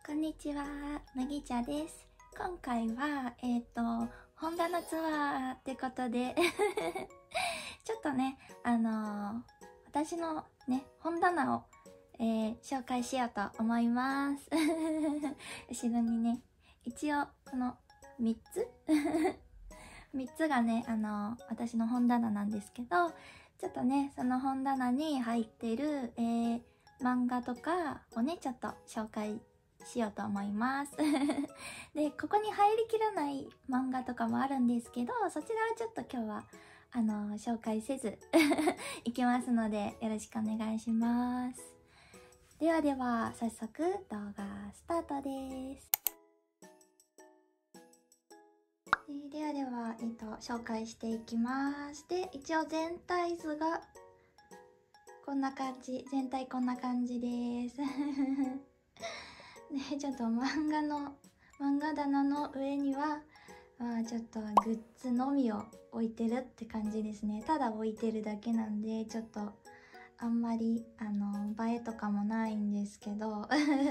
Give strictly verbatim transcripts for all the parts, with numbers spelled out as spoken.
こんにちは、麦茶です。今回は、えっと、本棚ツアーってことで、ちょっとね、あのー、私のね、本棚を、えー、紹介しようと思います。後ろにね、一応、このみっつみっつがね、あのー、私の本棚なんですけど、ちょっとね、その本棚に入ってる、えー、漫画とかをね、ちょっと紹介しようと思います。で、ここに入りきらない漫画とかもあるんですけど、そちらはちょっと今日は、あのー、紹介せずいきますので、よろしくお願いします。ではでは、早速動画スタートです。ではでは、えっと、紹介していきます。で、一応全体図がこんな感じ、全体こんな感じです。ね、ちょっと漫画の漫画棚の上には、まあ、ちょっとグッズのみを置いてるって感じですね。ただ置いてるだけなんで、ちょっとあんまりあの映えとかもないんですけど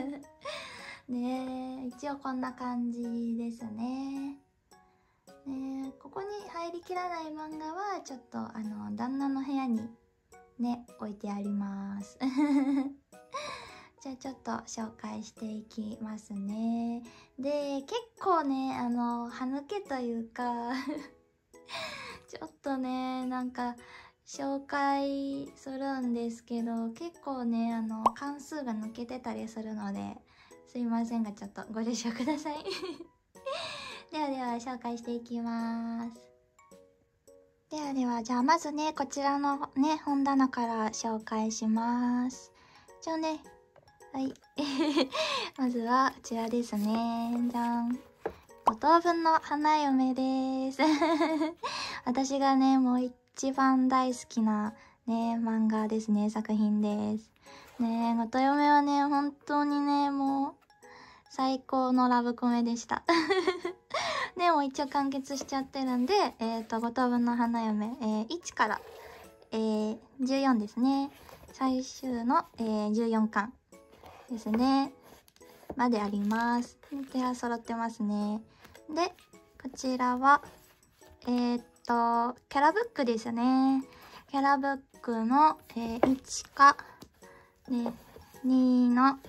ね、一応こんな感じですね。ね、ここに入りきらない漫画はちょっとあの旦那の部屋にね置いてありますじゃあちょっと紹介していきますね。で、結構ね、あの、歯抜けというか、ちょっとね、なんか、紹介するんですけど、結構ね、あの、関数が抜けてたりするので、すいませんが、ちょっとご了承ください。ではでは、紹介していきます。ではでは、じゃあまずね、こちらのね、本棚から紹介します。一応ね、はい。まずは、こちらですね。じゃん。五等分の花嫁です。私がね、もう一番大好きなね、漫画ですね、作品です。ね、五等嫁はね、本当にね、もう、最高のラブコメでした。でも一応完結しちゃってるんで、えっと、五等分の花嫁、えー、いちから、えー、じゅうよんですね。最終の、えー、じゅうよんかん。ですね。まであります。ペア揃ってますね。で、こちらは、えー、っと、キャラブックですね。キャラブックの、えー、いちか、ね、にの、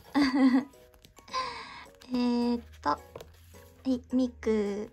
えーっと、はい、ミク。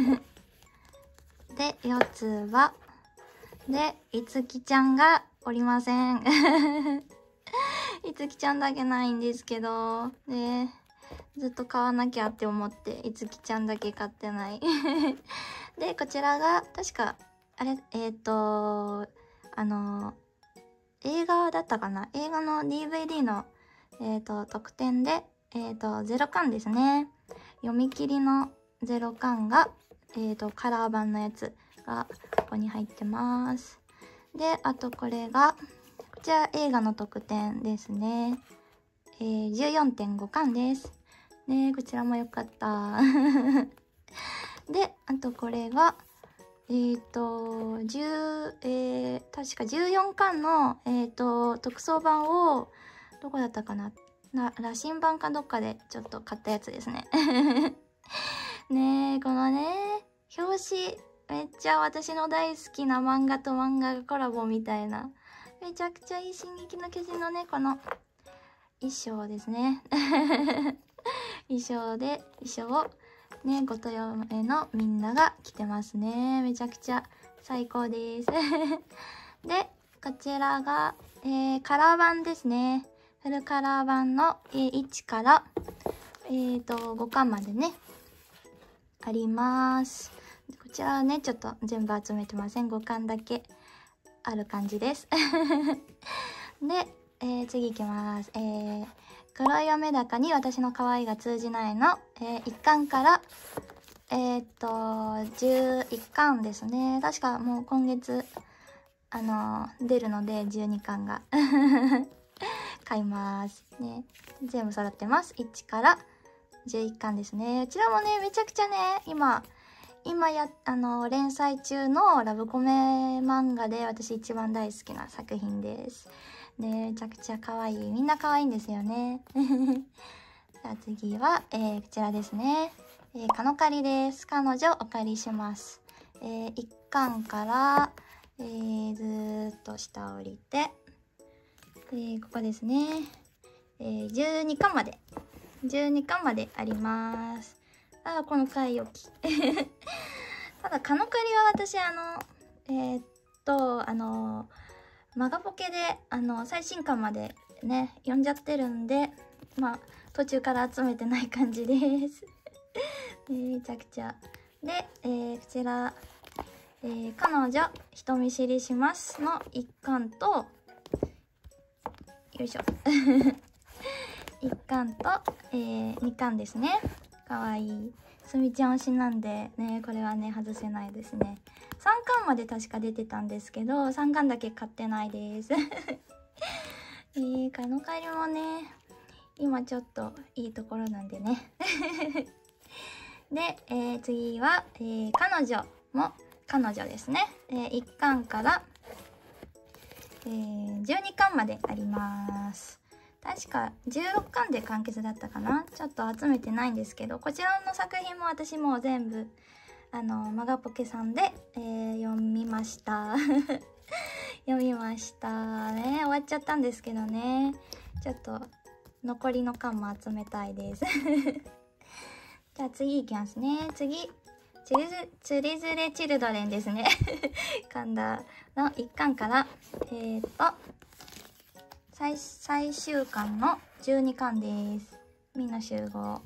で、よつは、で、いつきちゃんがおりません。いつきちゃんだけないんですけど、で、ずっと買わなきゃって思って、いつきちゃんだけ買ってない。で、こちらが、確か、あれ、えっと、あの、映画だったかな？映画の ディーブイディー の、えっと、特典で、えっと、ゼロかんですね。読み切りのゼロかんが、えっと、カラー版のやつが、ここに入ってます。で、あとこれが、こちら映画の特典ですね。えー、じゅうよんてんごかんです。ね、こちらも良かった。で、あとこれが、えっ、ー、と、じゅう、えー、確かじゅうよんかんの、えっ、ー、と、特装版を、どこだったかなな、羅針盤かどっかでちょっと買ったやつですね。ねえ、このね、表紙、めっちゃ私の大好きな漫画と漫画がコラボみたいな。めちゃくちゃいい進撃の巨人のね、この衣装ですね。衣装で、衣装をね、ごとよめのみんなが着てますね。めちゃくちゃ最高です。で、こちらが、えー、カラー版ですね。フルカラー版の、えー、いちから、えーと、ごかんまでね、あります。こちらはね、ちょっと全部集めてません。ごかんだけある感じです。で、えー、次行きます。えー、黒い雨高に私の可愛いが通じないの、えー、いっかんから、えー、っと、じゅういっかんですね。確かもう今月、あのー、出るので、じゅうにかんが。買います。ね。全部揃ってます。いちからじゅういっかんですね。こちらもね、めちゃくちゃね、今、今や、あの、連載中のラブコメ漫画で私一番大好きな作品です。ね、めちゃくちゃ可愛い。みんな可愛いんですよね。 じゃあ次は、えー、こちらですね。えー、カノカリです。彼女お借りします。えー、いっかんから、えー、ずーっと下降りて、えー、ここですね。えー、じゅうにかんまで。じゅうにかんまであります。あー、この買い置き。ただ、カノカリは私、あの、えー、っと、あの、マガポケで、あの、最新刊までね、読んじゃってるんで、まあ、途中から集めてない感じです。めちゃくちゃ。で、えー、こちら、えー、彼女、人見知りしますのいっかんと、よいしょ。いっかんと、えー、にかんですね。かわいい。すみちゃん推しなんで、ね、これはね、外せないですね。さんかんまで確か出てたんですけど、さんかんだけ買ってないです。えー、カノカリもね、今ちょっといいところなんでね。で、えー、次は、えー、彼女も、彼女ですね。えー、いっかんから、えー、じゅうにかんまであります。確かじゅうろっかんで完結だったかな。ちょっと集めてないんですけど、こちらの作品も私もう全部、あの、マガポケさんで、えー、読みました。読みましたね。終わっちゃったんですけどね。ちょっと、残りの巻も集めたいです。じゃあ次いきますね。次。つりず、つりずれチルドレンですね。噛んだのいっかんから、えー、っと、最、最終巻のじゅうにかんです。みんな集合。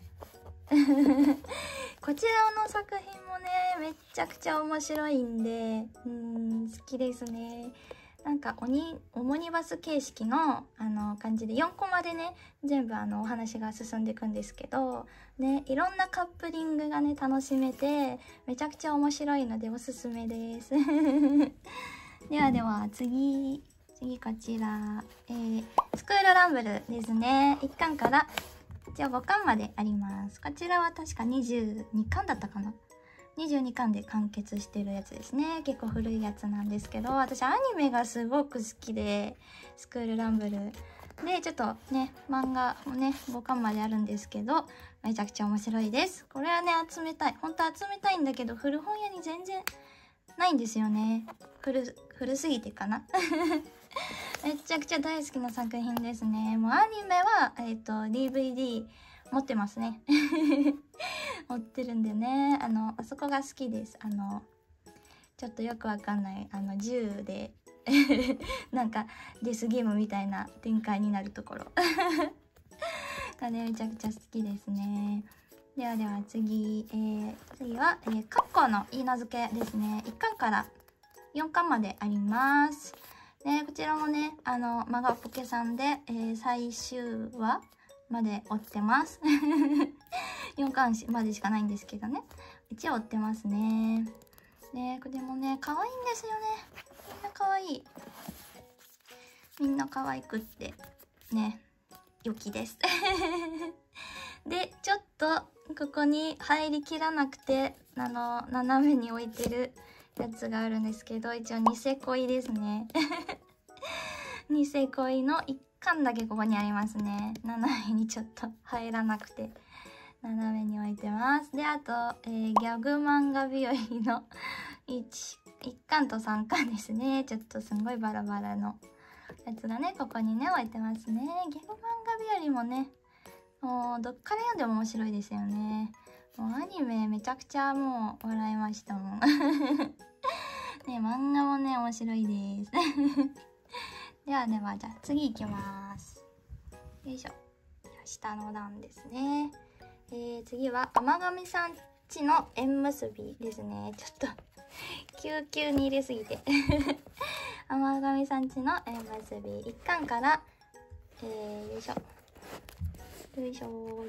こちらの作品もね、めっちゃくちゃ面白いんで、うーん、好きですね。なんかオニ、オモニバス形式の、あの、感じで、よんコマでね、全部あの、お話が進んでいくんですけど、ね、いろんなカップリングがね、楽しめて、めちゃくちゃ面白いのでおすすめです。ではでは、次、次こちら、えー、スクールランブルですね。いっかんから、一応ごかんまであります。こちらは確かにじゅうにかんだったかな。にじゅうにかんで完結してるやつですね。結構古いやつなんですけど、私アニメがすごく好きで、スクールランブル。で、ちょっとね、漫画もね、ごかんまであるんですけど、めちゃくちゃ面白いです。これはね、集めたい。本当は集めたいんだけど、古本屋に全然ないんですよね。古、古すぎてかな。めちゃくちゃ大好きな作品ですね。もうアニメは、えっと、ディーブイディー 持ってますね。持ってるんでね。あの、あそこが好きです。あの、ちょっとよくわかんない、あの、銃で、なんか、デスゲームみたいな展開になるところ。がね、めちゃくちゃ好きですね。ではでは次、えー、次は、えー、カッコの言い名付けですね。いっかんからよんかんまであります。で、こちらもね、あの、マガポケさんで、えー、最終話まで追ってます。よんかんまでしかないんですけどね。一応追ってますね。で、これもね、可愛いんですよね。みんな可愛い。みんな可愛くって、ね、良きです。で、ちょっと、ここに入りきらなくて、あの、斜めに置いてるやつがあるんですけど、一応ニセ恋ですね。ニセ恋のいっかんだけここにありますね。斜めにちょっと入らなくて、斜めに置いてます。で、あと、えー、ギャグ漫画日和のいち、いっかんとさんかんですね。ちょっとすごいバラバラのやつがね、ここにね、置いてますね。ギャグ漫画日和もね、もうどっから読んでも面白いですよね。もうアニメめちゃくちゃもう笑いましたもん。ね、漫画もね、面白いです。ではでは、じゃあ次行きます。よいしょ。下の段ですね。えー、次は、甘神さんちの縁結びですね。ちょっと、急急に入れすぎて。甘神さんちの縁結び。いっかんから、えー、よいしょ。よいしょ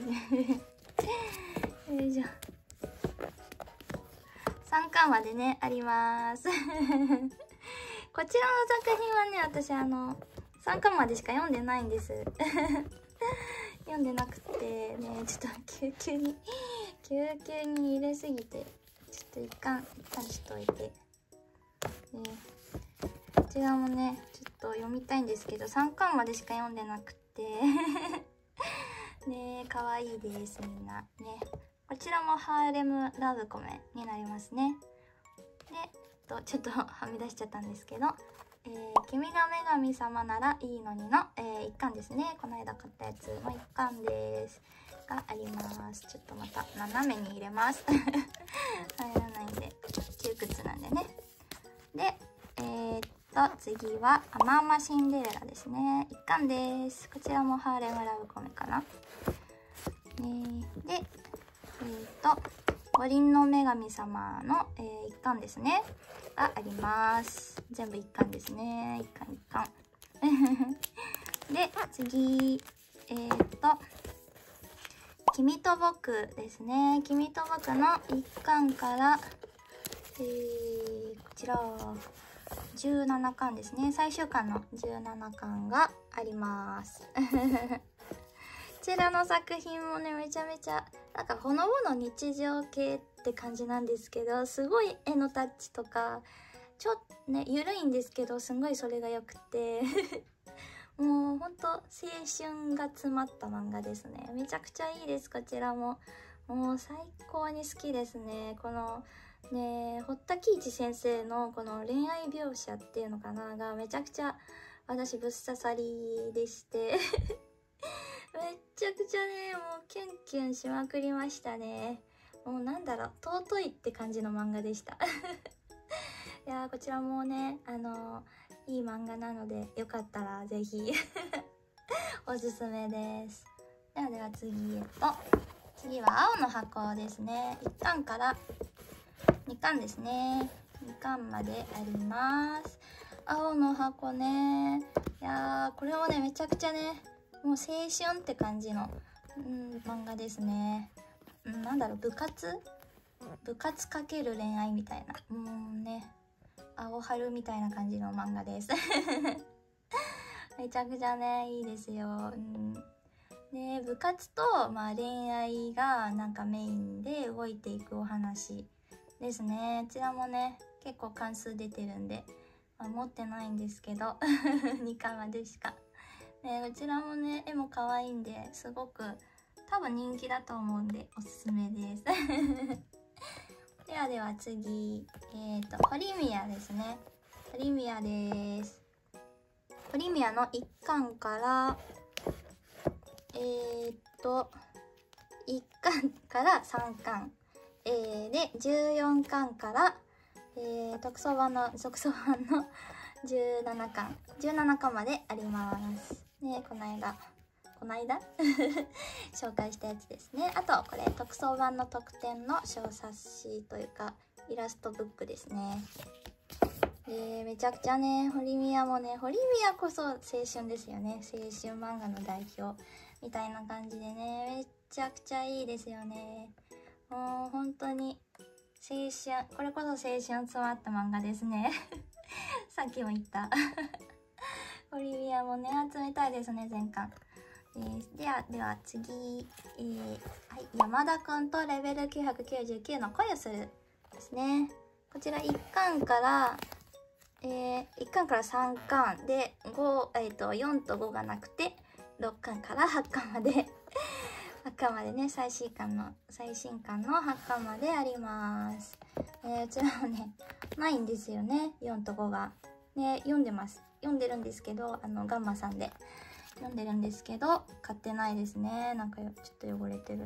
ー。よいしょ。さんかんまでね、あります。こちらの作品はね、私あの、さんかんまでしか読んでないんです。読んでなくてね、ちょっと救急に、救急に入れすぎて、ちょっと一貫、一貫しといて。ね、こちらもね、ちょっと読みたいんですけど、さんかんまでしか読んでなくて。 ね、かわいいです、みんな。ね。こちらもハーレムラブコメになりますね。で、とちょっとはみ出しちゃったんですけど、えー、君が女神様ならいいのにの、えー、いっかんですね。この間買ったやつのいっかんです。があります。ちょっとまた斜めに入れます。入らないんで、窮屈なんでね。で、えー、っと、次は、あまあまシンデレラですね。いっかんです。こちらもハーレムラブコメかな。えー、で、えー、っと、五輪の女神様の、えー、いっかんですね。があります。全部いっかんですね。いっかんいっかん。で、次、えー、っと、君と僕ですね。君と僕のいっかんから、えー、こちら、じゅうななかんですね。最終巻のじゅうななかんがあります。こちらの作品もね、めちゃめちゃ、なんかほのぼの日常系って感じなんですけど、すごい絵のタッチとか、ちょっとね、ゆるいんですけど、すごいそれが良くて、もうほんと青春が詰まった漫画ですね。めちゃくちゃいいです、こちらも。もう最高に好きですね。このね、堀田喜一先生のこの恋愛描写っていうのかながめちゃくちゃ私ぶっ刺さりでしてめっちゃくちゃね、もうキュンキュンしまくりましたね。もうなんだろう、尊いって感じの漫画でしたいやー、こちらもね、あのー、いい漫画なのでよかったらぜひおすすめです。ではでは次へと、次は青の箱ですね。いっかんからにかんですね。にかんまであります。青の箱ね。いやー、これはね、めちゃくちゃね、もう青春って感じの、うん、漫画ですね。うん、なんだろう、部活部活かける恋愛みたいな。もうね、青春みたいな感じの漫画です。めちゃくちゃね、いいですよ。うん、で、部活と、まあ、恋愛がなんかメインで動いていくお話ですね。こちらもね、結構関数出てるんで、まあ、持ってないんですけど、にかんまでしか。ね、こちらもね、絵も可愛いんで、すごく多分人気だと思うんで、おすすめです。ではでは次、えっと、ホリミアですね。ホリミアです。ホリミアのいっかんから、えー、っと、いっかんからさんかん。えー、で、じゅうよんかんから、えー、特装版の、特装版のじゅうななかん。じゅうななかんまであります。ね、この間、この間紹介したやつですね。あと、これ、特装版の特典の小冊子というか、イラストブックですね。えー、めちゃくちゃね、ホリミアもね、ホリミアこそ青春ですよね。青春漫画の代表みたいな感じでね、めっちゃくちゃいいですよね。もう本当に青春、これこそ青春詰まった漫画ですね。さっきも言った。ホリミアもね、集めたいですね、全巻。えー、では、では次、えー、はい、山田くんとレベルきゅうひゃくきゅうじゅうきゅうの恋をするですね。こちらいっかんから、えー、いっかんからさんかんで、ご、えっと、よんとごがなくて、ろっかんからはちかんまで、はちかんまでね、最新巻の、最新巻のはちかんまであります。えー、こちらはね、ないんですよね、よんとごが。ね、読んでます。読んでるんですけど、あの、ガンマさんで。読んでるんですけど、買ってないですね。なんかちょっと汚れてる。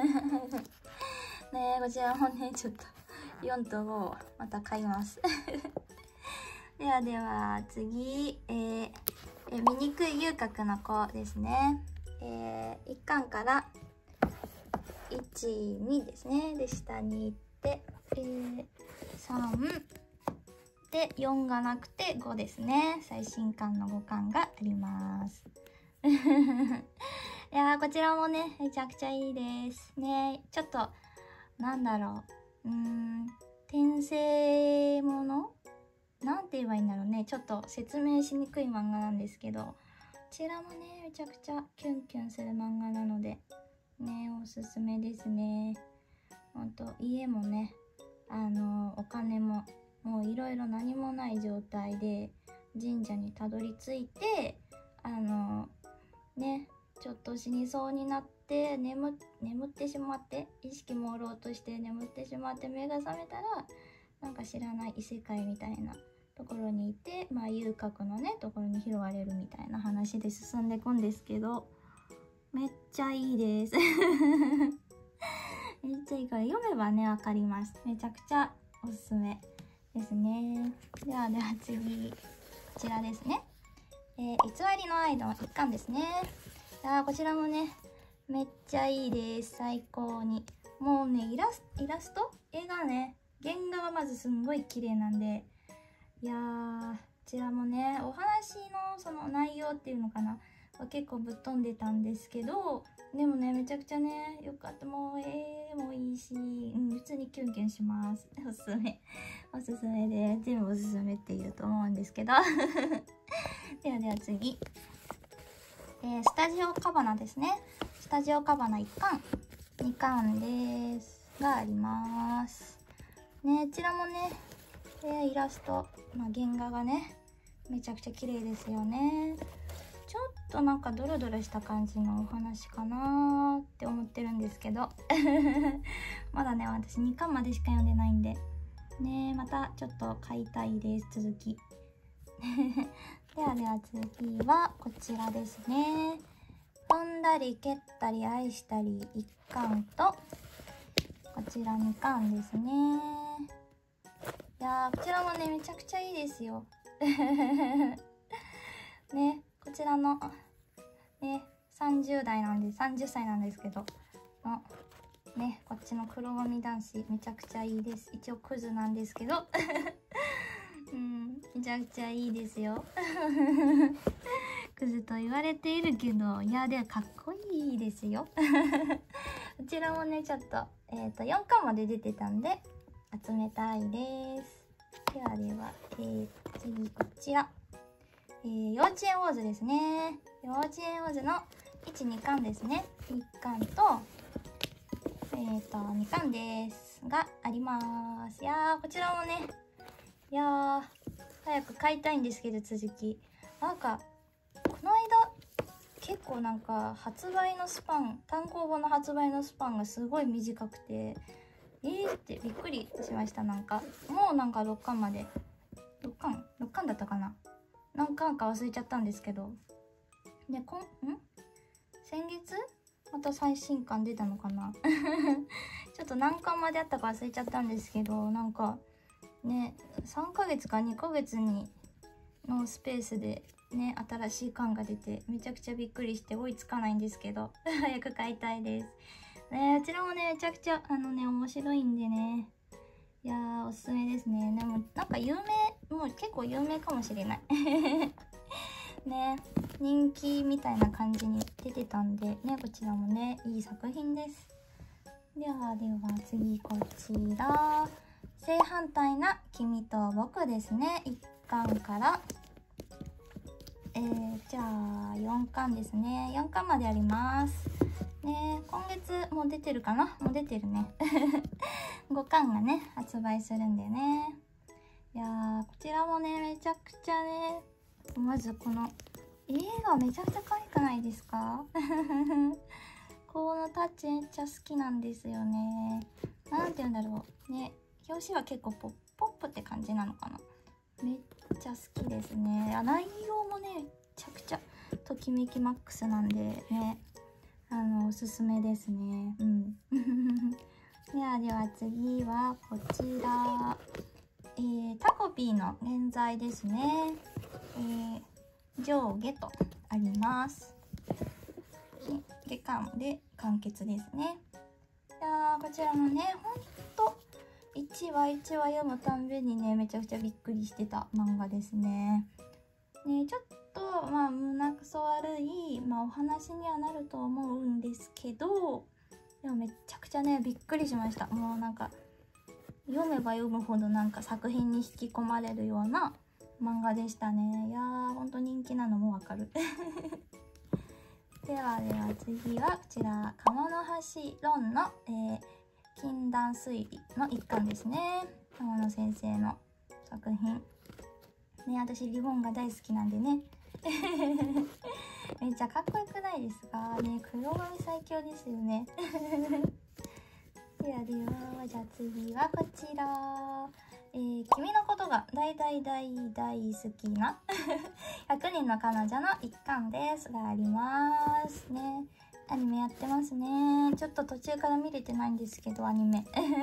ね、こちらもね、ちょっとよんとごをまた買います。ではでは次、えー、え醜い遊郭の子ですね。えー、いっかんからいち、にですね。で、下に行って、えー、さん、で、よんがなくてごですね。最新巻のごかんがあります。いやー、こちらもね、めちゃくちゃいいですね。ちょっと、なんだろう。うーん、転生ものなんて言えばいいんだろうね。ちょっと説明しにくい漫画なんですけど、こちらもね、めちゃくちゃキュンキュンする漫画なので、ね、おすすめですね。ほんと、家もね、あの、お金も、もういろいろ何もない状態で、神社にたどり着いて、あの、ね、 ちょっと死にそうになって眠眠ってしまって、意識朦朧として眠ってしまって目が覚めたら、なんか知らない異世界みたいなところにいて、まあ遊郭のねところに拾われるみたいな話で進んでいくんですけど、めっちゃいいですめっちゃいいから、読めばねわかります。めちゃくちゃおすすめですね。ではでは次、こちらですね。えー、偽りの愛の一巻ですね。いやー、こちらもねめっちゃいいです。最高に。もうねイラスイラスト絵がね、原画がまずすんごい綺麗なんで、いやー、こちらもねお話のその内容っていうのかなは結構ぶっ飛んでたんですけど、でもねめちゃくちゃねよかった。もう絵もいいし、うん、普通にキュンキュンします。おすすめおすすめで、全部おすすめって言うと思うんですけどではでは次、えー、スタジオカバナですね。スタジオカバナいっかんにかんですがありますね。こちらもね、えー、イラスト、まあ、原画がねめちゃくちゃ綺麗ですよね。ちょっとなんかドロドロした感じのお話かなーって思ってるんですけどまだね私にかんまでしか読んでないんでね、またちょっと買いたいです、続きではでは次はこちらですね。踏んだり蹴ったり愛したりいっかんと、こちらにかんですね。いやー、こちらもねめちゃくちゃいいですよね、こちらのねさんじゅうだいなんでさんじゅっさいなんですけどのね、こっちの黒髪男子めちゃくちゃいいです。一応クズなんですけどうん、めちゃくちゃいいですよクズと言われているけど、いやでかっこいいですよこちらもねちょっと、えー、とよんかんまで出てたんで集めたいです。ではでは、えー、次こちら、えー、幼稚園ウォーズですね。幼稚園ウォーズのいち、にかんですね。いっかんとえーとにかんですがあります。いやー、こちらもね、いやー早く買いたいんですけど、続きなんかこの間結構なんか発売のスパン、単行本の発売のスパンがすごい短くて、えーってびっくりしました。なんかもうなんかろっかんまで、ろっかんろっかんだったかな、何巻か忘れちゃったんですけど、でこんん先月また最新刊出たのかなちょっと何巻まであったか忘れちゃったんですけど、なんかねさんかげつかにかげつにのスペースでね新しい巻が出てめちゃくちゃびっくりして追いつかないんですけど早く買いたいですね。こちらもねめちゃくちゃあのね面白いんでね、いやーおすすめですね。でもなんか有名、もう結構有名かもしれないね、人気みたいな感じに出てたんでね、こちらもねいい作品です。ではでは次こちら、正反対な君と僕ですね。いっかんからえー、じゃあよんかんですね。よんかんまでありますね。今月もう出てるかな、もう出てるねごかんがね発売するんでね。いやーこちらもねめちゃくちゃね、まずこの絵がめちゃくちゃ可愛くないですかこのタッチめっちゃ好きなんですよね。なんて言うんだろうね、表紙は結構ポッポップって感じなのかな。めっちゃ好きですね。あ、内容もねめちゃくちゃときめきマックスなんでね、あのおすすめですね。うんではでは次はこちら、えー、タコピーの連載ですね。えー、上下とあります。下巻で完結ですね。いやーこちらもねほんといちわいちわ読むたんびにねめちゃくちゃびっくりしてた漫画ですね。ねちょっとまあ胸くそ悪い、まあ、お話にはなると思うんですけど、でもめちゃくちゃねびっくりしました。もうなんか読めば読むほどなんか作品に引き込まれるような漫画でしたね。いやーほんと人気なのもわかるではでは次はこちら鴨の橋論の、えー、禁断推理の一巻ですね。鴨野先生の作品ね、私リボンが大好きなんでねめっちゃかっこよくないですかね。黒髪最強ですよね。ではでは、じゃあ次はこちら。えー、君のことが大大大大好きなひゃくにんの彼女の一巻ですがありますね。アニメやってますね。ちょっと途中から見れてないんですけど、アニメ。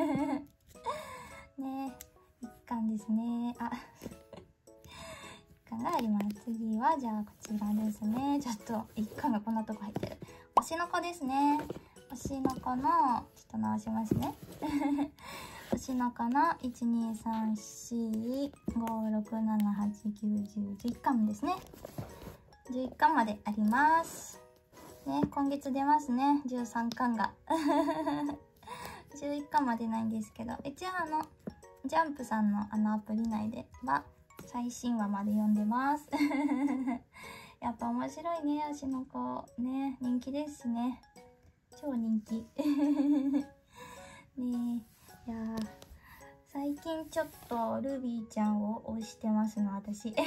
ね、一巻ですね。あ、一巻があります。次は、じゃあこちらですね。ちょっと一巻がこんなとこ入ってる。推しの子ですね。推しの子の、ちょっと直しますね。推しの子のいち、に、さん、し、ご、ろく、なな、はち、きゅう、じゅう、じゅういっかんですね。じゅういっかんまであります。ね、今月出ますね。じゅうさんかんが。じゅういっかんまでないんですけど、一応あの、ジャンプさんのあのアプリ内では、最新話まで読んでます。やっぱ面白いね、推しの子。ね、人気ですしね。超人気。ねえ、いやー、最近ちょっとルビーちゃんを推してますの、私。い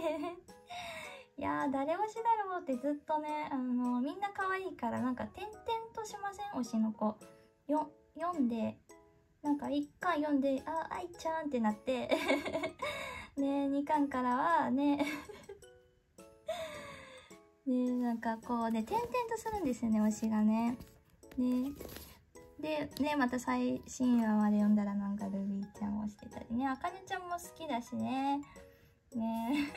やー、誰推しだろうってずっとね、あの、みんな可愛いから、なんか、点々としません？推しの子。よ、読んで、なんか、いっかん読んで、あ、愛ちゃんってなって、ね、にかんからは、ね、ね、なんかこうね、点々とするんですよね、推しがね。ね。で、ね、また最新話まで読んだらなんかルビーちゃんを推してたりね、あかねちゃんも好きだしね。ね。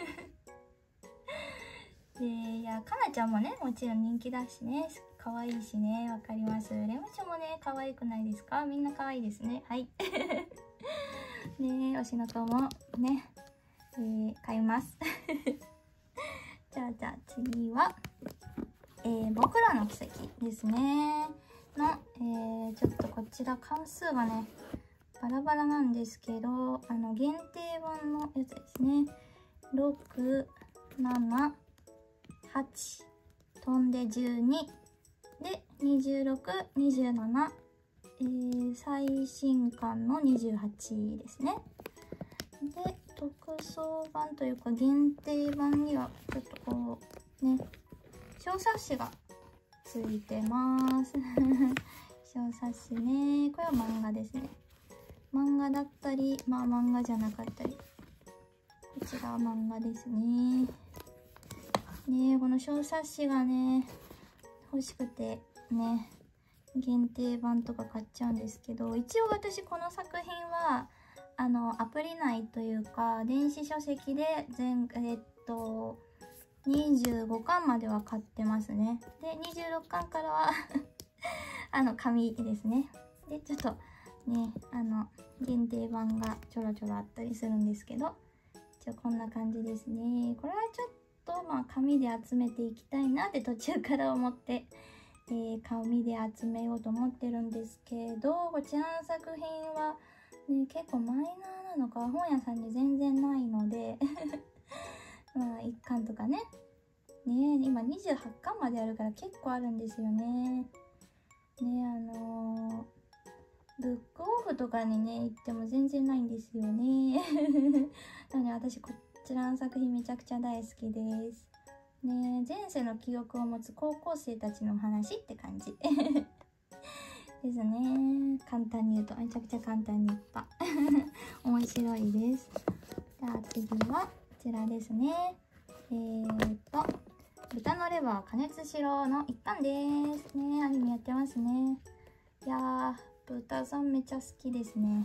で、いや、かなちゃんもね、もちろん人気だしね、可愛いしね、わかります。レモちゃんもね、可愛くないですか？みんな可愛いですね。はい。ね、推しの子もね、えー、買います。じゃあ、じゃあ次は、えー、僕らの奇跡ですね。の、えー、ちょっとこちら関数がね、バラバラなんですけど、あの、限定版のやつですね。ろく、なな、はち、飛んでじゅうに、で、にじゅうろく、にじゅうなな、えー、最新刊のにじゅうはちですね。で、特装版というか限定版には、ちょっとこう、ね、小冊子がついてます。小冊子ね。これは漫画ですね。漫画だったり、まあ漫画じゃなかったり。こちらは漫画ですね。ねえ、この小冊子がね、欲しくてね、限定版とか買っちゃうんですけど、一応私この作品は、あの、アプリ内というか、電子書籍で全、えっと、にじゅうごかんまでは買ってますね。で、にじゅうろっかんからはあの、紙ですね。で、ちょっとね、あの、限定版がちょろちょろあったりするんですけど、一応こんな感じですね。これはちょっと、まあ、紙で集めていきたいなって途中から思って、えー、紙で集めようと思ってるんですけど、こちらの作品は、ね、結構マイナーなのか、本屋さんに全然ないので、まあ、いっかんとかね。ねえ、今にじゅうはちかんまであるから結構あるんですよね。ねえ、あのー、ブックオフとかにね、行っても全然ないんですよね。なので私、こちらの作品めちゃくちゃ大好きです。ねえ、前世の記憶を持つ高校生たちの話って感じ。ですね。簡単に言うと、めちゃくちゃ簡単に言った。面白いです。じゃあ次は、こちらですね。えーっと、豚のレバー加熱しろの一巻ですね。アニメやってますね。いやー、豚さんめちゃ好きですね。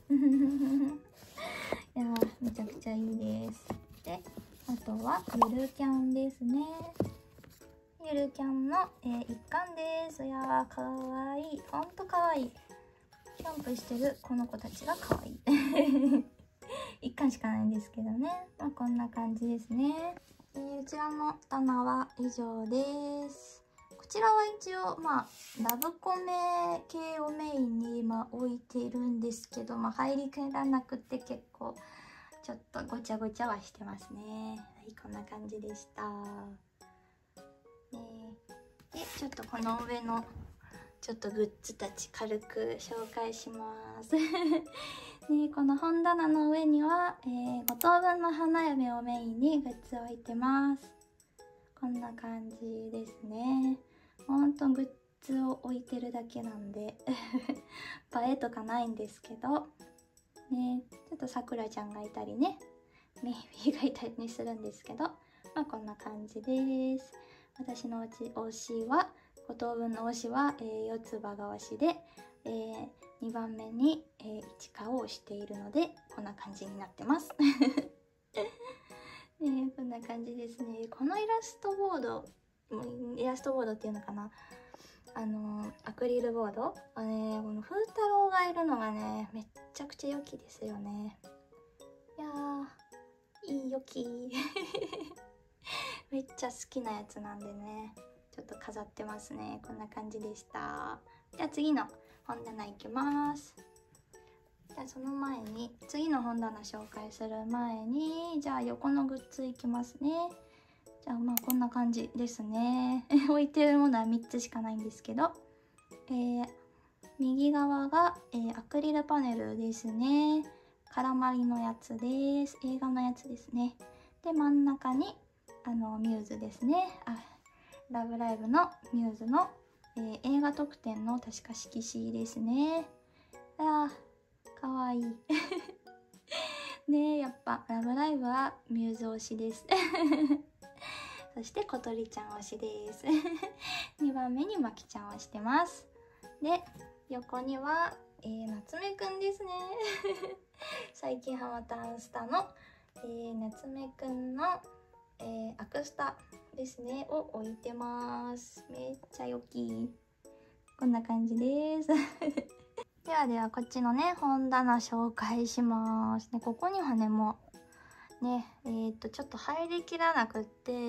いやー、めちゃくちゃいいです。で、あとは、ゆるキャンですね。ゆるキャンの、えー、一巻です。いやー、かわいい。ほんとかわいい。キャンプしてるこの子たちがかわいい。一巻しかないんですけどね。まあ、こんな感じですね。えー、うちらの棚は以上です。こちらは一応、まあ、ラブコメ系をメインに今置いているんですけど、まあ、入りきらなくて結構、ちょっとごちゃごちゃはしてますね。はい、こんな感じでした。ね、で、ちょっとこの上の、ちょっとグッズたち軽く紹介します。ね、この本棚の上には、えー、ご等分の花嫁をメインにグッズを置いてます。 こんな感じですね。ほんとグッズを置いてるだけなんで映えとかないんですけどね。ちょっとさくらちゃんがいたりね、メイビーがいたりするんですけど、まあこんな感じです。私の推しは、ご等分の推しは、えー、四つ葉が推しで、えー、にばんめに、えー、市川を推しているので、こんな感じになってますね、こんな感じですね。このイラストボード、イラストボードっていうのかな、あのアクリルボードはね、この風太郎がいるのがね、めっちゃくちゃ良きですよね。いやー、いい良きめっちゃ好きなやつなんでね、ちょっと飾ってますね。こんな感じでした。じゃあ次の本棚いきます。じゃあその前に、次の本棚紹介する前に、じゃあ横のグッズいきますね。じゃあまあこんな感じですね置いてるものはみっつしかないんですけど、えー、右側が、えー、アクリルパネルですね。絡まりのやつです。映画のやつですね。で真ん中にあのミューズですね。あ、ラブライブのミューズの、えー、映画特典の確か色紙ですね。あー、かわいいねえ、やっぱラブライブはミューズ推しですそして小鳥ちゃん推しですにばんめにまきちゃん推してます。で横には、えー、夏目くんですね最近ハマったアンスタの、えー、夏目くんの、えー、アクスタですねを置いてます。めっちゃ良き。こんな感じですではではこっちのね本棚紹介しますね。ここにはねもうねえー、っとちょっと入りきらなくって、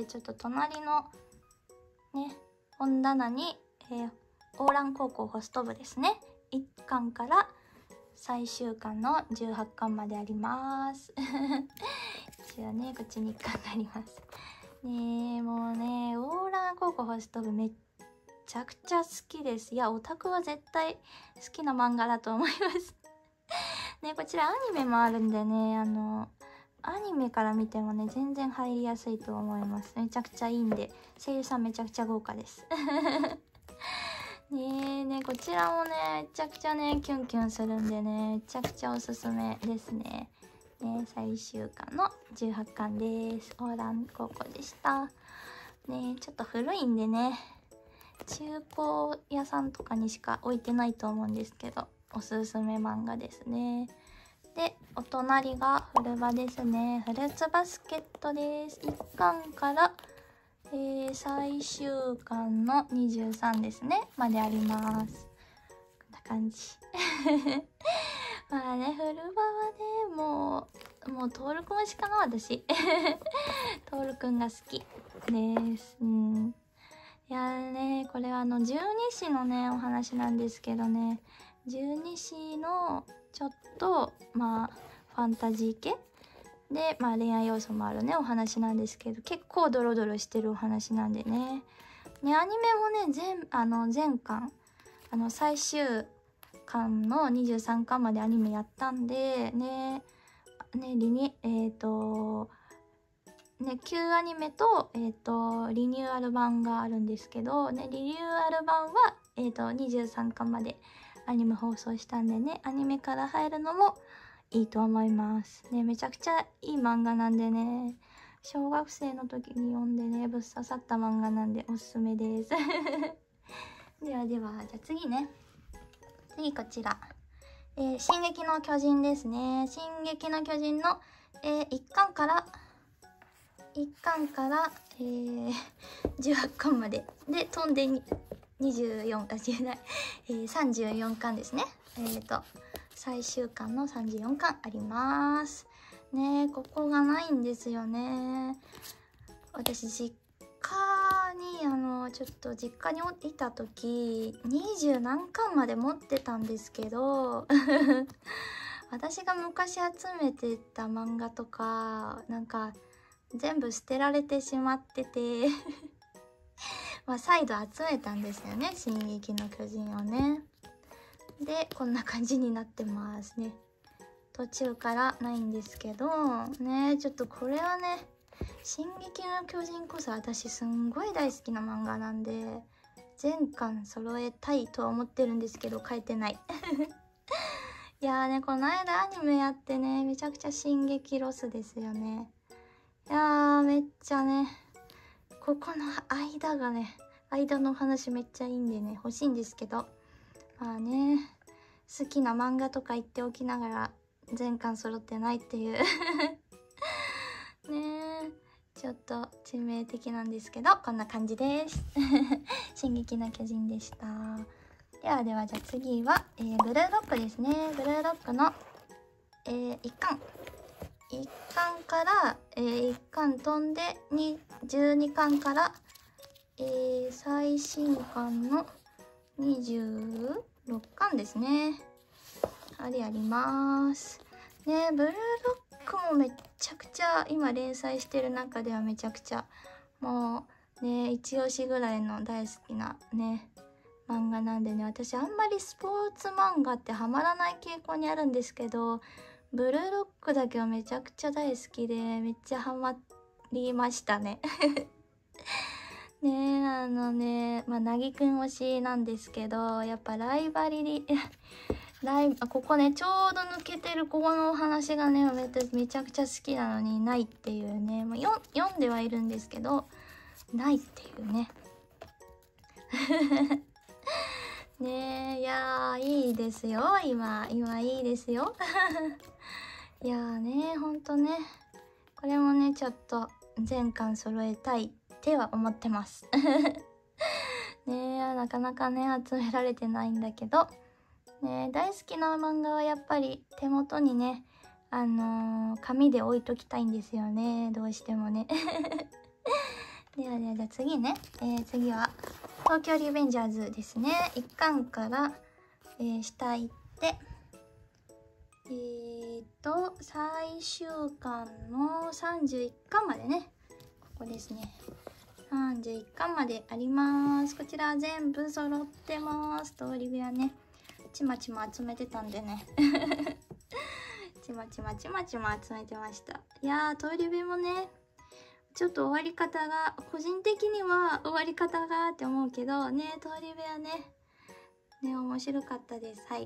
ちょっと隣のね本棚に、えー、オーラン高校ホスト部ですね、いっかんから最終巻のじゅうはちかんまであります一応ねこっちにいっかんがありますね。もうねオーラン高校ホスト部めっちゃくちゃ好きです。いやオタクは絶対好きな漫画だと思いますね。こちらアニメもあるんでね、あのアニメから見てもね全然入りやすいと思います。めちゃくちゃいいんで、声優さんめちゃくちゃ豪華ですねえね、こちらもねめちゃくちゃねキュンキュンするんでね、めちゃくちゃおすすめですね。ね、最終巻のじゅうはちかんです。オーラン高校でしたね。ちょっと古いんでね、中古屋さんとかにしか置いてないと思うんですけど、おすすめ漫画ですね。でお隣がフルバですね。フルーツバスケットです。いっかんから、えー、最終巻のにじゅうさんですねまであります。こんな感じまあね、フルバはねもうもうトールくん推しかな私トールくんが好きです。うん、いやーね、これはあの十二支のねお話なんですけどね、十二支のちょっとまあファンタジー系で、まあ恋愛要素もあるねお話なんですけど、結構ドロドロしてるお話なんでね。ね、アニメもね全あの全巻あの最終巻のにじゅうさんかんまでアニメやったんでね、ねリニえっ、ー、とね、旧アニメと、えっ、ー、と、リニューアル版があるんですけど、ね、リニューアル版は、えっ、ー、と、にじゅうさんかんまでアニメ放送したんでね、アニメから入るのもいいと思います。ね、めちゃくちゃいい漫画なんでね、小学生の時に読んでね、ぶっ刺さった漫画なんでおすすめです。ではでは、じゃあ次ね。次こちら。えー、進撃の巨人ですね。進撃の巨人の、えー、いっかんから、いっかんから、えー、じゅうはちかんまでで飛んでにじゅうよんあ違うない、えー、さんじゅうよんかんですね。えーと最終巻のさんじゅうよんかんありますね。ここがないんですよね。私実家にあのちょっと実家にいた時にじゅうなんかんまで持ってたんですけど私が昔集めてた漫画とかなんか全部捨てられてしまっててまあ再度集めたんですよね、進撃の巨人をね。でこんな感じになってますね。途中からないんですけどね、ちょっとこれはね進撃の巨人こそ私すんごい大好きな漫画なんで、全巻揃えたいとは思ってるんですけど、買えてない。いやーね、この間アニメやってね、めちゃくちゃ進撃ロスですよね。いやー、めっちゃね、ここの間がね、間の話めっちゃいいんでね、欲しいんですけど、まあね、好きな漫画とか言っておきながら、全巻揃ってないっていう。ねえ、ちょっと致命的なんですけど、こんな感じです。進撃の巨人でした。ではでは、じゃあ次は、えー、ブルーロックですね。ブルーロックの、えー、いっかん。いっかんから、えー、いっかん飛んで、じゅうにかんから、えー、最新巻のにじゅうろっかんですね。ありあります。ね、ブルーロックもめちゃくちゃ、今連載してる中ではめちゃくちゃ、もうね、一押しぐらいの大好きなね、漫画なんでね、私あんまりスポーツ漫画ってハマらない傾向にあるんですけど、ブルーロックだけはめちゃくちゃ大好きで、めっちゃハマりましたね。ねえ、あのね、まあ、なぎくん推しなんですけど、やっぱライバリリ、ライここね、ちょうど抜けてるここのお話がね、めめちゃくちゃ好きなのにないっていうね、まあ、よ読んではいるんですけど、ないっていうね。ねえ、いやー、いいですよ、今、今いいですよ。いやーね、ほんとね、これもね、ちょっと全巻揃えたいっては思ってます。ねえ、なかなかね、集められてないんだけど、ね、大好きな漫画はやっぱり手元にね、あのー、紙で置いときたいんですよね、どうしてもね。ではでは、じゃあ次ね、えー、次は東京リベンジャーズですね。いっかんから、えー、下行って、えーと、最終巻のさんじゅういっかんまでね、ここですね。さんじゅういっかんまであります。こちら全部揃ってます。通り部屋ね。ちまちま集めてたんでね。ちまちまちまちま集めてました。いやー、通り部屋もね、ちょっと終わり方が、個人的には終わり方がって思うけど、ね、通り部屋ね、ね、面白かったです。はい。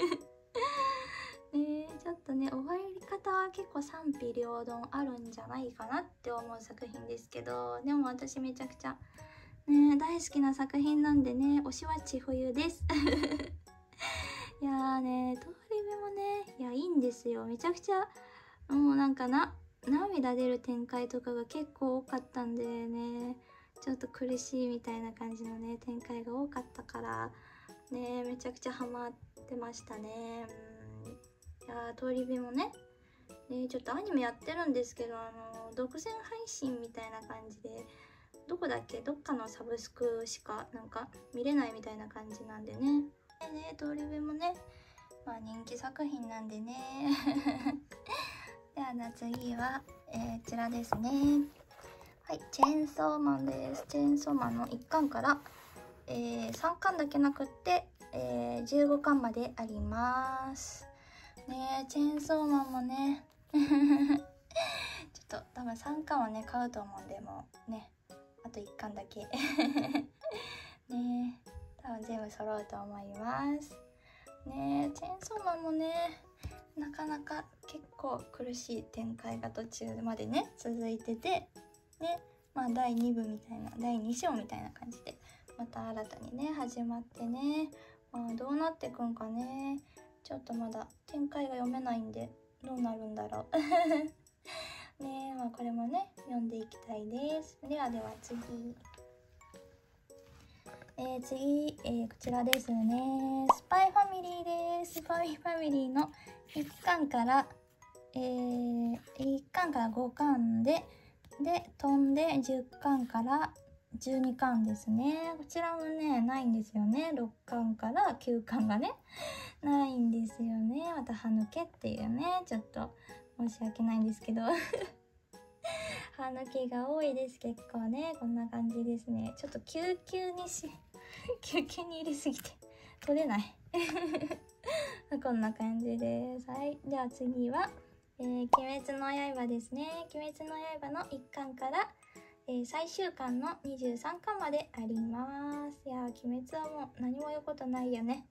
ね、ちょっとね、終わり方は結構賛否両論あるんじゃないかなって思う作品ですけど、でも私めちゃくちゃ、ね、大好きな作品なんでね、推しは千冬です。いやーね、通り部もね、いや、いいんですよ。めちゃくちゃ、もうなんかな、涙出る展開とかが結構多かったんでね、ちょっと苦しいみたいな感じのね、展開が多かったから、ね、めちゃくちゃハマってましたね。うん、いやー、通り部もね、ね、ちょっとアニメやってるんですけど、あの、独占配信みたいな感じで、どこだっけ、どっかのサブスクしかなんか見れないみたいな感じなんでね。でね、通り部もね、まあ人気作品なんでね。ではな、次は、えー、こちらですね。はい、チェーンソーマンです。チェーンソーマンのいっかんから、えー、さんかんだけなくって、えー、じゅうごかんまであります。ね、チェーンソーマンもね、ちょっと多分さんかんはね、買うと思うんで、もうね、あといっかんだけ。ね、多分全部揃うと思います。ね、チェーンソーマンもね、なかなか結構苦しい展開が途中までね、続いてて、ね、まあだいにぶみたいな、だいに章みたいな感じで、また新たにね、始まってね、まあどうなってくんかね、ちょっとまだ展開が読めないんで、どうなるんだろう。ね、まあこれもね、読んでいきたいです。ではでは次。えー、次、えー、こちらですね。スパイファミリーです。スパイファミリーのいっかんから、えー、いっかんからごかんで、で、飛んでじゅっかんからじゅうにかんですね。こちらもね、ないんですよね。ろっかんからきゅうかんがね、ないんですよね。また歯抜けっていうね、ちょっと申し訳ないんですけど。歯抜きが多いです。結構ね、こんな感じですね。ちょっと救急にし、救急に入れすぎて取れない。こんな感じです。はい。じゃあ次は、 えー、鬼滅の刃ですね。鬼滅の刃のいっかんから、えー、最終巻のにじゅうさんかんまであります。いやー、鬼滅はもう何も言うことないよね。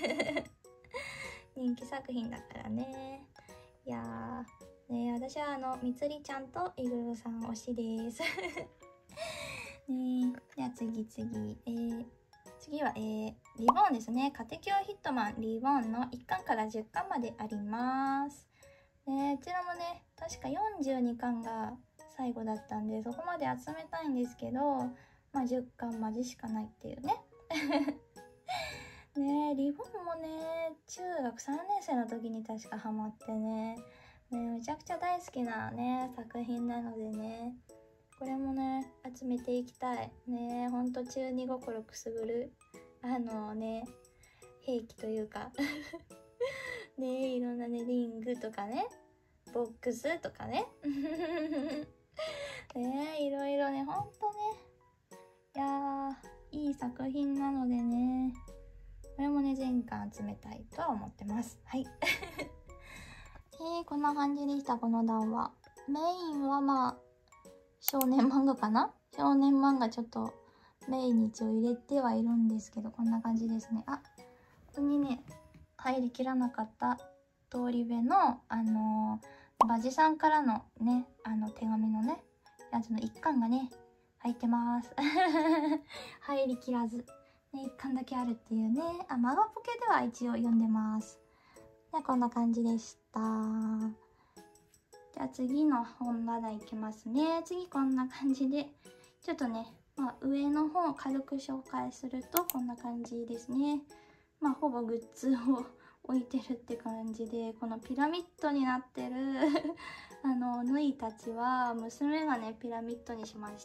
人気作品だからね。いやー、ね、私はあの、みつりちゃんとイグルさん推しです。ね、では次次、えー、次は、えー、リボンですね。家庭教ヒットマンリボンのいっかんからじゅっかんまであります。ね、こちらもね、確かよんじゅうにかんが最後だったんで、そこまで集めたいんですけど、まあじゅっかんまでしかないっていうね。ねえ、リボンもね、中学さんねん生の時に確かハマってね、ね、めちゃくちゃ大好きなね、作品なのでね、これもね、集めていきたい。ね、ほんと中二心くすぐる、あのね、兵器というか、ね、いろんなね、リングとかね、ボックスとかね。ね、いろいろね、ほんとね、いやー、いい作品なのでね、これもね、全巻集めたいとは思ってます。はい。えー、こんな感じでした、この段は。メインはまあ、少年漫画かな？少年漫画ちょっとメインに一応入れてはいるんですけど、こんな感じですね。あ、ここにね、入りきらなかった通り部の、あのー、バジさんからのね、あの手紙のね、やつの一巻がね、入ってます。入りきらず。ね、一巻だけあるっていうね。あ、マガポケでは一応読んでます。で、こんな感じでした。じゃあ次の本棚いきますね。次こんな感じで、ちょっとね、まあ上の方を軽く紹介するとこんな感じですね。まあほぼグッズを置いてるって感じで、このピラミッドになってるあの、縫いたちは娘がね、ピラミッドにしました。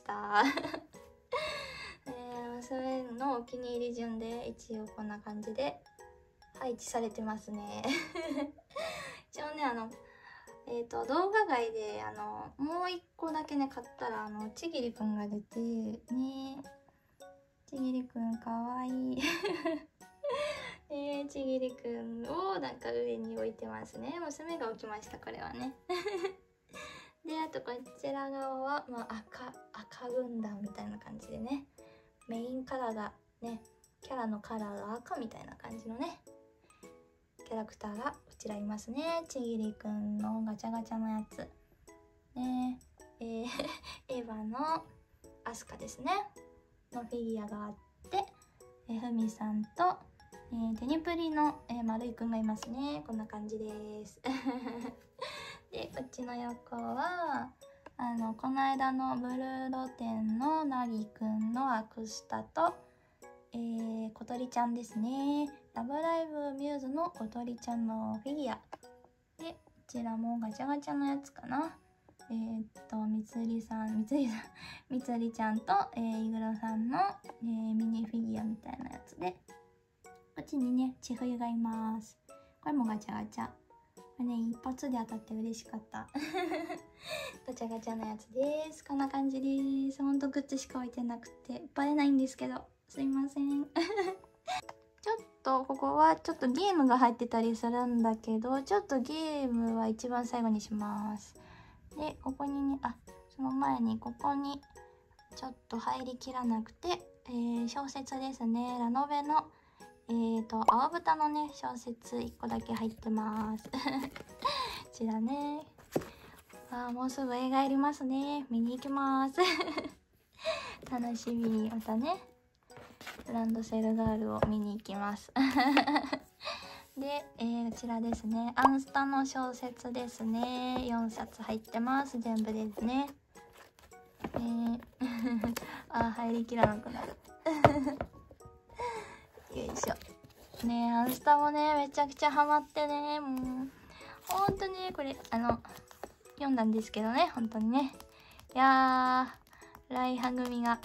えー、娘のお気に入り順で一応こんな感じで配置されてますね。一応ね、あの、えっと、動画外で、あの、もう一個だけね、買ったら、あの、ちぎりくんが出て、ね、ちぎりくんかわいい。ね、ちぎりくんをなんか上に置いてますね。娘が置きました、これはね。で、あとこちら側は、まあ、赤、赤軍団みたいな感じでね、メインカラーがね、キャラのカラーが赤みたいな感じのね、キャラクターがこちらいますね。ちぎりくんのガチャガチャのやつ。ねえー、エヴァのアスカですね。のフィギュアがあって、えー、ふみさんと、えー、テニプリの、えー、丸井くんがいますね。こんな感じです。で、こっちの横は、あの、この間のブルーロ展のなぎくんのアクスタと、えー、小鳥ちゃんですね。ラブライブミューズの小鳥ちゃんのフィギュア。で、こちらもガチャガチャのやつかな。えー、っと、みつりさん、みつりさん、みつりちゃんと、えー、いぐらさんの、えー、ミニフィギュアみたいなやつで、こっちにね、千冬がいます。これもガチャガチャ。これね、一発で当たって嬉しかった。ガチャガチャのやつです。こんな感じです。ほんとグッズしか置いてなくて、バレないんですけど、すいません。ちょっと、ここはちょっとゲームが入ってたりするんだけど、ちょっとゲームは一番最後にします。で、ここにね、あ、その前にここにちょっと入りきらなくて、えー、小説ですね。ラノベの、えーと、青豚のね、小説いっこだけ入ってます。こちらね。あー、もうすぐ映画やりますね。見に行きます。楽しみ。またね、ランドセルガールを見に行きます。で、えー、こちらですね。アンスタの小説ですね。よんさつ入ってます。全部ですね。えー、あ、入りきらなくなる。よいしょ。ねえ、アンスタもね、めちゃくちゃハマってね、もう、ほんとね、これ、あの、読んだんですけどね、本当にね。いやー、ライハ組が。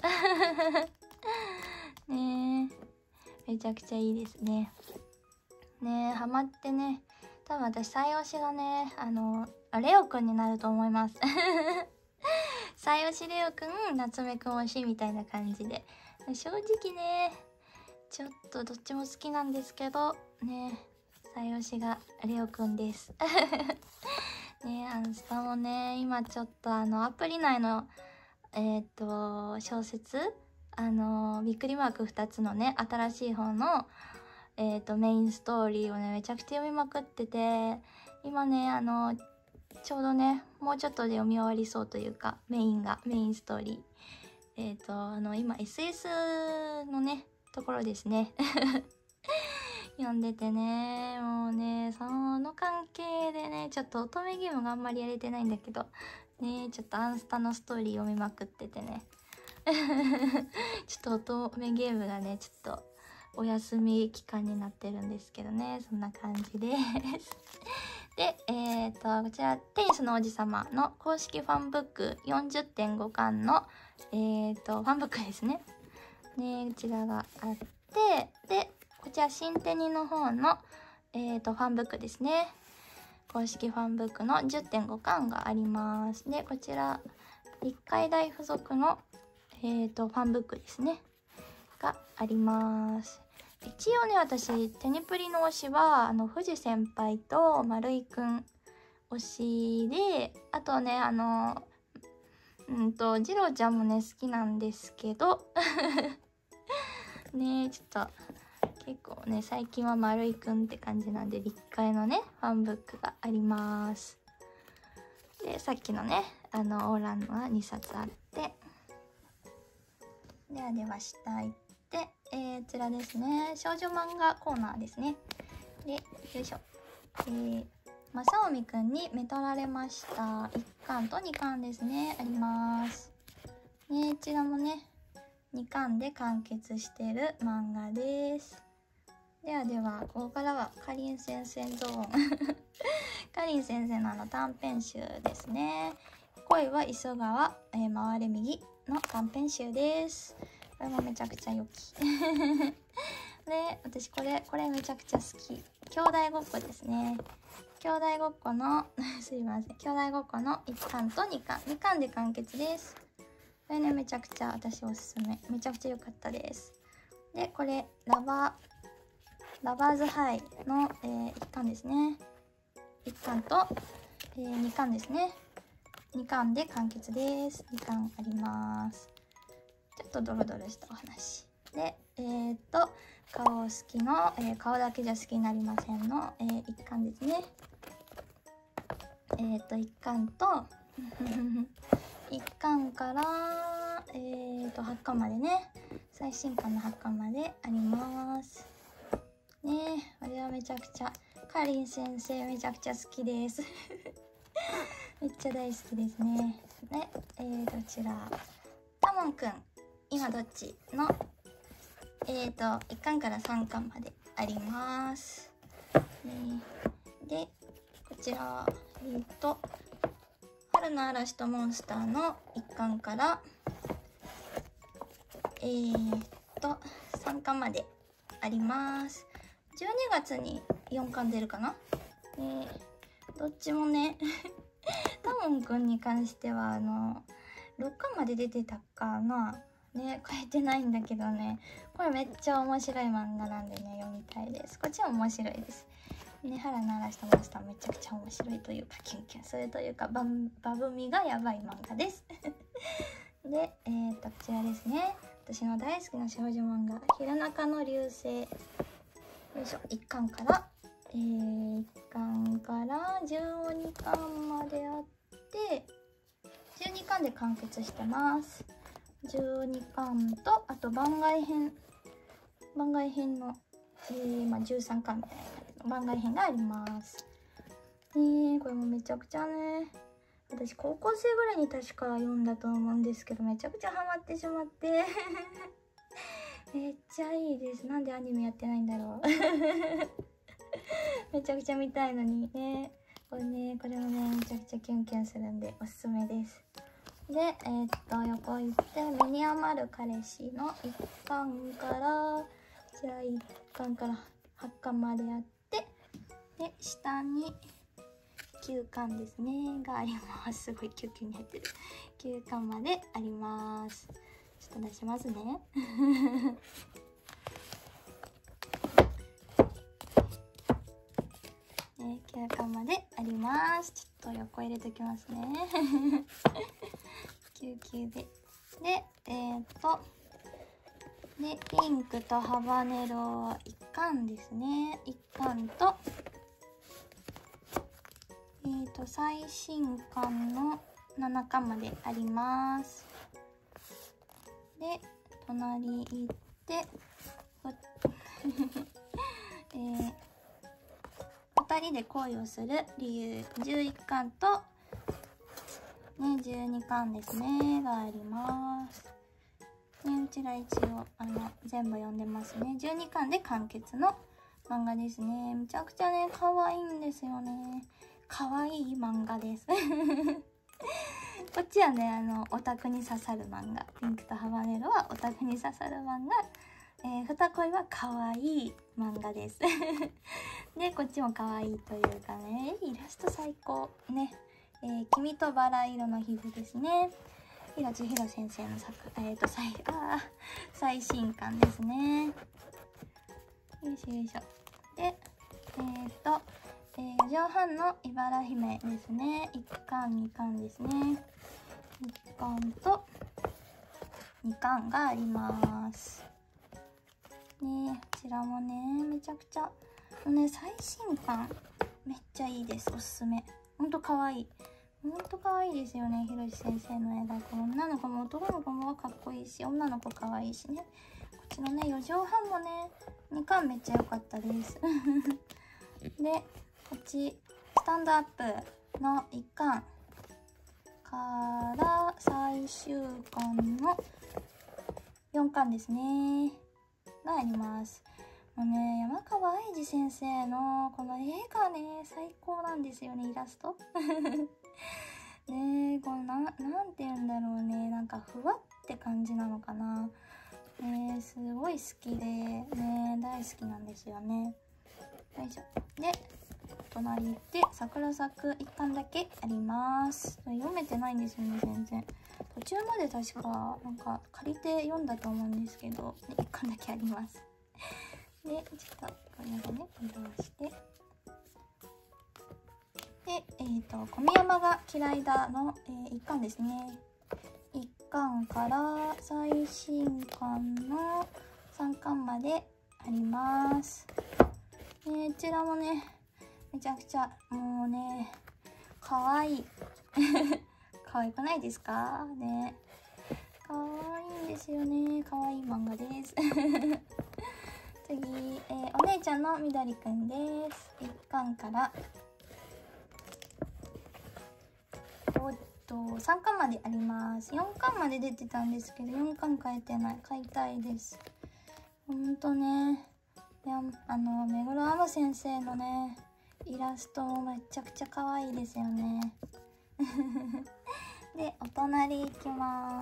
ねえ、めちゃくちゃいいですね。ねえ、ハマってね、多分私最推しがね、あの、レオくんになると思います。最推しレオくん、夏目くん推しみたいな感じで。正直ね、ちょっとどっちも好きなんですけど、ね、最推しがレオくんです。 ね、アンスタもね、今ちょっとあの、アプリ内の、えっと、小説、あの、びっくりマークふたつのね、新しい方の、えっと、メインストーリーをね、めちゃくちゃ読みまくってて、今ね、あの、ちょうどね、もうちょっとで読み終わりそうというか、メインが、メインストーリー。えっと、あの、今、エスエス のね、ところですね。読んでてね、もうね、その関係でね、ちょっと乙女ゲームがあんまりやれてないんだけど、ね、ちょっとアンスタのストーリー読みまくっててね。ちょっと乙女ゲームがね、ちょっとお休み期間になってるんですけどね、そんな感じです。で、えっと、こちら、テニスの王子様の公式ファンブックよんじゅってんごかんの、えっと、ファンブックですね。ね、こちらがあって、で、こちら、新テニの方の、えっと、ファンブックですね。公式ファンブックの じゅってんごかんがあります。で、こちら、立海大附属の、えっと、ファンブックですね。があります。一応ね、私、テニプリの推しは、あの、藤先輩と丸井くん推しで、あとね、あの、うんと、次郎ちゃんもね、好きなんですけど、ね、ちょっと、結構ね、最近は丸井くんって感じなんで、立海のね、ファンブックがあります。で、さっきのね、あの、オーランがにさつあって、ではでは下行って、えー、こちらですね、少女漫画コーナーですね。で、よいしょ。えー、まさおみくんにめとられました。いっかんとにかんですね、あります。ね、こちらもね、にかんで完結してる漫画です。ではでは、ここからはかりん先生ゾーン。かりん先生のあの短編集ですね。恋は磯川、えー、回れ右の短編集です。これもめちゃくちゃ良き。で、私これ、これめちゃくちゃ好き。兄弟ごっこですね。兄弟ごっこの、すいません。兄弟ごっこのいっかんとにかん。にかんで完結です。これね、めちゃくちゃ私おすすめ。めちゃくちゃ良かったです。で、これ、ラバー、ラバーズハイの、えー、いっかんですね。いっかんと、えー、にかんですね。にかんで完結です。にかんあります。ちょっとドロドロしたお話。で、えー、っと、顔好きの、えー、顔だけじゃ好きになりませんの、えー、いっかんですね。えー、っと、いっかんと、いっかんから、えー、っと、はちかんまでね。最新刊のはちかんまであります。ねえ、これはめちゃくちゃ、かりん先生めちゃくちゃ好きです。めっちゃ大好きですね。で、えー、どちら、たもんくん、今どっちの、えーと、いっかんからさんかんまであります。ね、で、こちら、えーと、春の嵐とモンスターのいっかんから、えーと、さんかんまであります。じゅうにがつによんかん出るかな。ね、どっちもね、たもんくんに関しては、あの、ろっかんまで出てたかな。ね、変えてないんだけどね。これめっちゃ面白い漫画なんでね、読みたいです。こっちは面白いです。ね、春の嵐とモンスターめちゃくちゃ面白いというか、キュンキュンするというか、ババブみがやばい漫画です。で、えーと、こちらですね。私の大好きな少女漫画、昼中の流星。よいしょ、いっかんから、えー、いっかんからじゅうにかんまであって、じゅうにかんで完結してます。じゅうにかんと、あと番外編、番外編の、えー、まあ、じゅうさんかんみたいな感じの番外編があります。えー、これもめちゃくちゃね、私高校生ぐらいに確か読んだと思うんですけど、めちゃくちゃハマってしまって。めっちゃいいです。なんでアニメやってないんだろう。めちゃくちゃ見たいのにね。これね、これもね、めちゃくちゃキュンキュンするんでおすすめです。で、えー、っと、横行って、身に余る彼氏のいっかんから、じゃあいっかんからはちかんまでやって、で、下にきゅうかんですね、があります。すごいキュッキュに入ってる。きゅうかんまであります。ちょっと出しますね。ね、 きゅうかんまであります。ちょっと横入れときますね。きゅうきゅうで。で、えー、っと、で、ピンクとハバネロいっかんですね。いっかんと、えー、っと、最新刊のななかんまであります。で、隣行って、えー、ふたりで恋をする理由じゅういっかんと、ね、じゅうにかんですねがあります。ね、うちら一応あの全部読んでますね。じゅうにかんで完結の漫画ですね。めちゃくちゃね可愛いんですよね。可愛い漫画です。こっちはねあのオタクに刺さる漫画。ピンクとハバネロはオタクに刺さる漫画。えー、ふた恋は可愛い漫画です。でこっちも可愛いというかね、イラスト最高ね。えー、君とバラ色の皮膚ですね。平地宏先生の作、えっ、ー、と最あ最新刊ですね。よいしょよいしょ。で、えっ、ー、と、えー、よじはんの茨姫ですね。いっかんにかんですね。いっかんとにかんがあります。ね、こちらもねめちゃくちゃね最新刊めっちゃいいです。おすすめ。ほんとかわいい。ほんとかわいいですよね。ひろし先生の絵が女の子も男の子もかっこいいし、女の子かわいいしね。こっちのねよじはんもねにかんめっちゃ良かったです。でこっちスタンドアップのいっかんから最終巻のよんかんですねがあります。もうね山川愛二先生のこの絵がね最高なんですよね。イラストねえこのな、なんて言うんだろうね、なんかふわって感じなのかな。ねえすごい好きでね大好きなんですよね。よいしょ。で隣行って桜咲くいっかんだけあります。読めてないんですよね全然。途中まで確かなんか借りて読んだと思うんですけどいっかんだけあります。でちょっとこれをね移動して、でえっ、ー、と「小宮山が嫌いだの」えー、いっかんですね。いっかんから最新刊のさんかんまであります。えー、こちらもねめちゃくちゃもうねかわいい可愛くないですかね。かわいいんですよね。かわいい漫画です次、えー、お姉ちゃんのみどりくんです。いっかんからおっとさんかんまであります。よんかんまで出てたんですけどよんかん買えてない。買いたいです。ほんとね、いやあの目黒あむ先生のねイラストもめちゃくちゃ可愛いですよねでお隣行きます。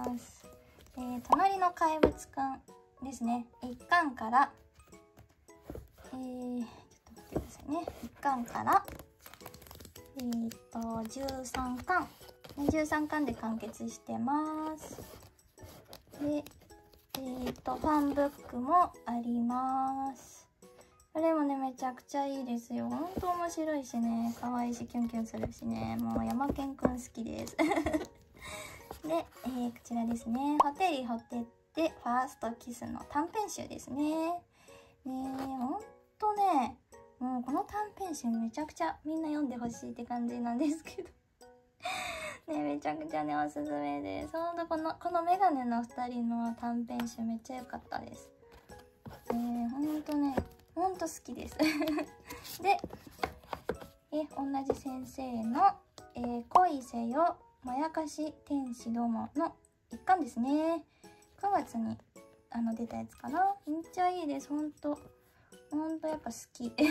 えー、隣の怪物くんですね。いっかんからえー、ちょっと待ってくださいね。いっかんからえー、っとじゅうさんかんじゅうさんかんで完結してます。でえー、っとファンブックもあります。これもねめちゃくちゃいいですよ。ほんと面白いしね可愛いしキュンキュンするしね、もう山健くん好きですで、えー、こちらですね。ホテリホテってファーストキスの短編集ですね。ねえほんとねもうこの短編集めちゃくちゃみんな読んでほしいって感じなんですけどねめちゃくちゃねおすすめです。ほんとこのこのメガネのふたりの短編集めっちゃ良かったです。えー、ほんとねほんと好きですでえ同じ先生の、えー「恋せよまやかし天使ども」のいっかんですね。くがつにあの出たやつかな。めっちゃいいです。ほんとほんとやっぱ好き好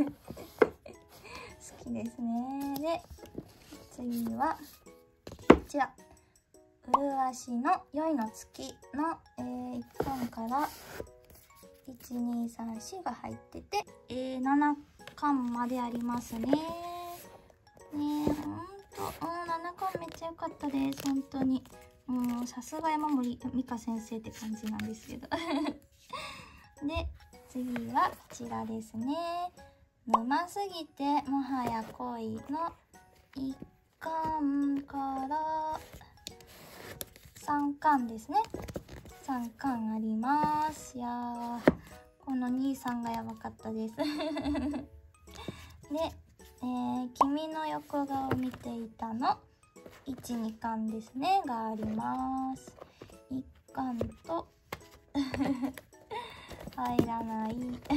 きですね。で次はこちら「麗しの宵の月の」えー、いっかんからいちにさんよんが入ってて、えー、ななかんまでありますね。ねえほんとななかんめっちゃ良かったです。本当にもうさすが山森美香先生って感じなんですけどで次はこちらですね。 沼すぎてもはや恋のいっかんからさんかんですね。さんかんあります。いやー、この兄さんがやばかったです。で、えー、君の横顔見ていたのいち、にかんですねがあります。いっかんと入らないいっ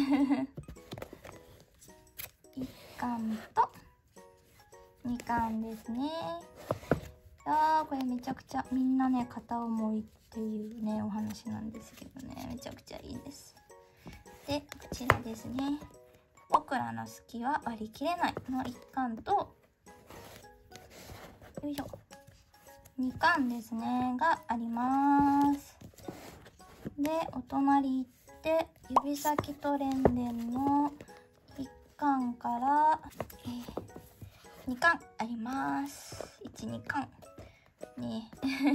かんとにかんですね。あー、これめちゃくちゃみんなね片思いっていうねお話なんですけどね、めちゃくちゃいいです。で、こちらですね、僕らの好きは割り切れないのいっかんと、よいしょ、にかんですねがあります。で、お隣行って指先とレンレンのいっかんから、えー、にかんあります。いち、にかんね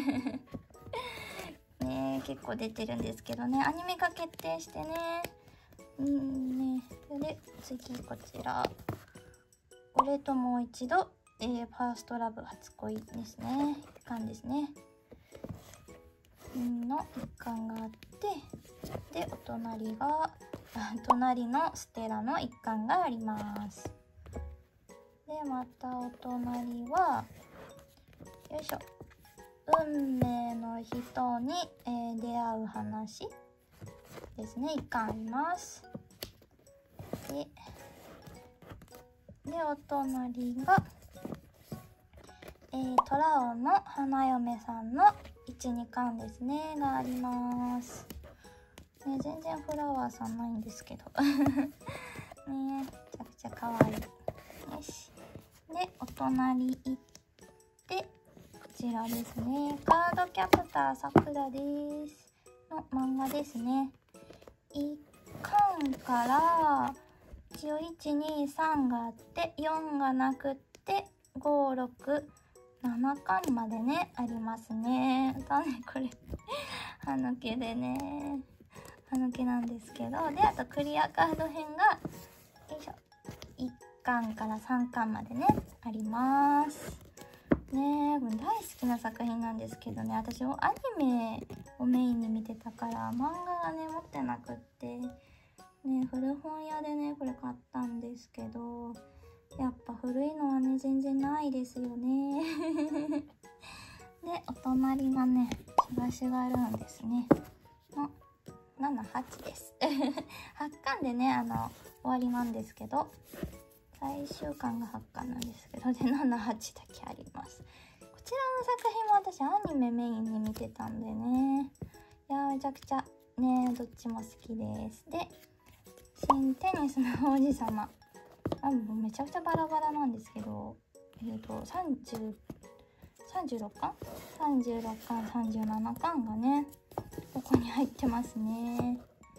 ね結構出てるんですけどね、アニメが決定してね、うんね。で、次こちら、俺ともう一度、えー、ファーストラブ初恋ですね、いっかんですねのいっかんがあって、でお隣が隣のステラのいっかんがあります。でまたお隣は、よいしょ、運命の人に、えー、出会う話ですね、いっかんあります。ででお隣が、えー、トラオの花嫁さんのいち、にかんですねがあります。ね、全然フラワーさんないんですけどね、めちゃくちゃ可愛い。よし。でお隣行って、こちらですね、カードキャプターさくらですの漫画ですね。いっかんから一応いち、に、さんがあってよんがなくってご、ろく、ななかんまでねありますね。だねこれ歯抜けでね、歯抜けなんですけど、であとクリアカード編がよいしょいっかんからさんかんまでねありますね。これ大好きな作品なんですけどね、私アニメをメインに見てたから漫画がね持ってなくってね、古本屋でねこれ買ったんですけど、やっぱ古いのはね全然ないですよねでお隣がねシュガシュガルーンですねのなな、はちですはちかんでねあの終わりなんですけど、最終巻がはちかんなんですけど、でなな、はちだけあります。こちらの作品も私アニメメインに見てたんでね、いやーめちゃくちゃねどっちも好きです。で新テニスの王子様、あもうめちゃくちゃバラバラなんですけど、えっとさんじゅう、さんじゅうろっかんさんじゅうろっかんさんじゅうななかんがねここに入ってますね。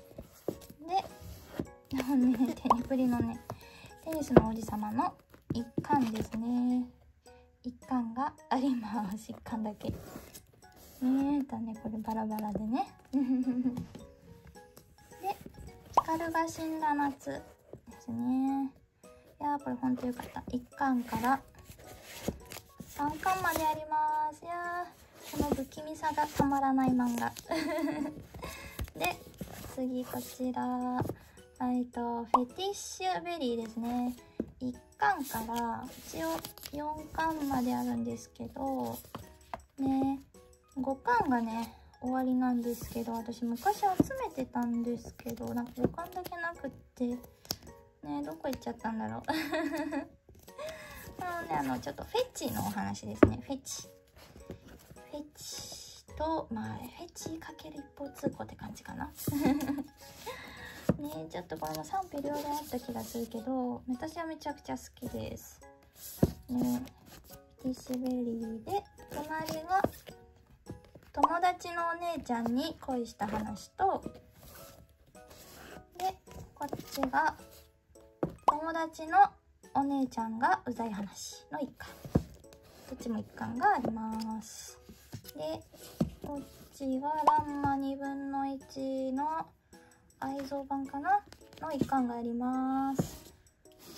でねテニプリのねテニスの王子様のいっかんですね、いっかんがあります。いっかんだけねだね、これバラバラでねで光が死んだ夏ですね。いやーこれほんとよかった。いっかんからさんかんまであります。いやーこの不気味さがたまらない漫画で次こちら、えっとフェティッシュベリーですね。いっかんから一応よんかんまであるんですけどね、ごかんがね終わりなんですけど、私昔集めてたんですけどなんかごかんだけなくってね、どこ行っちゃったんだろうこのねあのちょっとフェチのお話ですね。フェチフェチとまあフェチかける一方通行って感じかなね、ちょっとこれも賛否両論あった気がするけど私はめちゃくちゃ好きですね。フェティッシュベリーで隣が友達のお姉ちゃんに恋した話と、でこっちが友達のお姉ちゃんがうざい話のいっかん、どっちもいっかんがあります。でこっちはランマにぶんのいちの愛蔵版かなのいっかんがあります。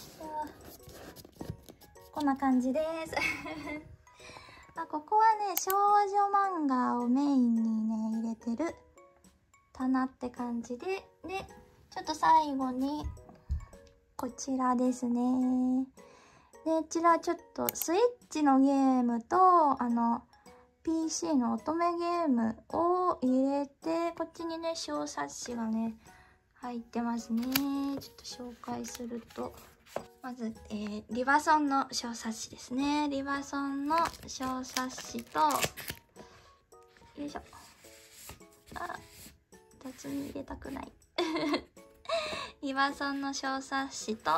こんな感じです。あ、ここはね、少女漫画をメインにね、入れてる棚って感じで、で、ちょっと最後に、こちらですね。で、こちらちょっとスイッチのゲームと、あの、ピーシー の乙女ゲームを入れて、こっちにね、小冊子がね、入ってますね。ちょっと紹介すると。まず、えー、リバソンの小冊子ですね。リバソンの小冊子と、よいしょ。あ、二つに入れたくない。リバソンの小冊子と、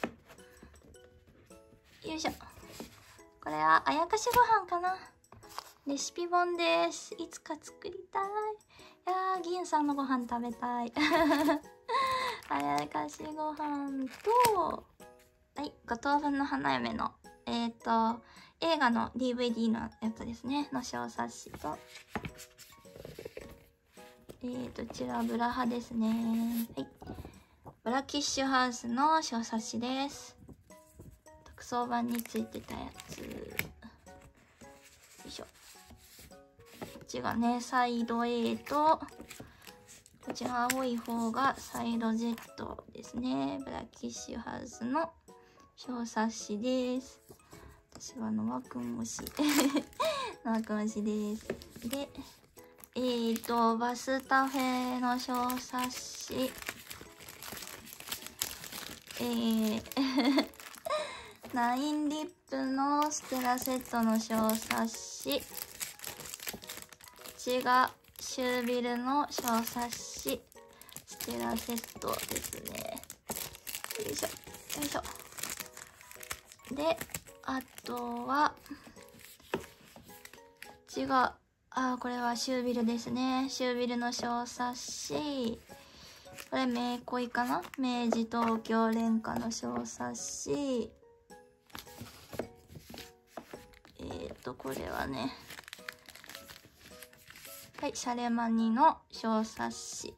よいしょ。これはあやかしご飯かな。レシピ本です。いつか作りたい。いやー、銀さんのご飯食べたい。あやかしご飯と、はい、五等分の花嫁の、えっと、映画の ディーブイディー のやつですね、の小冊子と、えーと、こちらブラハですね。はい。ブラキッシュハウスの小冊子です。特装版についてたやつ。よいしょ。こっちがね、サイド A と、こっちの青い方がサイド Z ですね。ブラキッシュハウスの小冊子です。私はノワくん推し。ノワくん推しです。で、えーと、バスタフェの小冊子。えー、ナインリップのステラセットの小冊子。こっちがシュービルの小冊子。ステラセットですね。よいしょ、よいしょ。で、あとは、こっちが、あー、これはシュービルですね。シュービルの小冊子。これ、名恋かな？明治東京連歌の小冊子。えーと、これはね、はい、シャレマニの小冊子。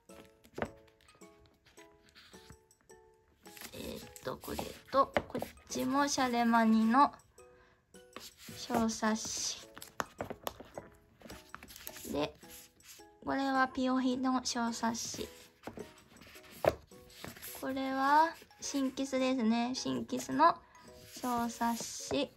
えーと、これと、こっちもシャレマニの小冊子。で、これはピオヒの小冊子。これはシンキスですね。シンキスの小冊子。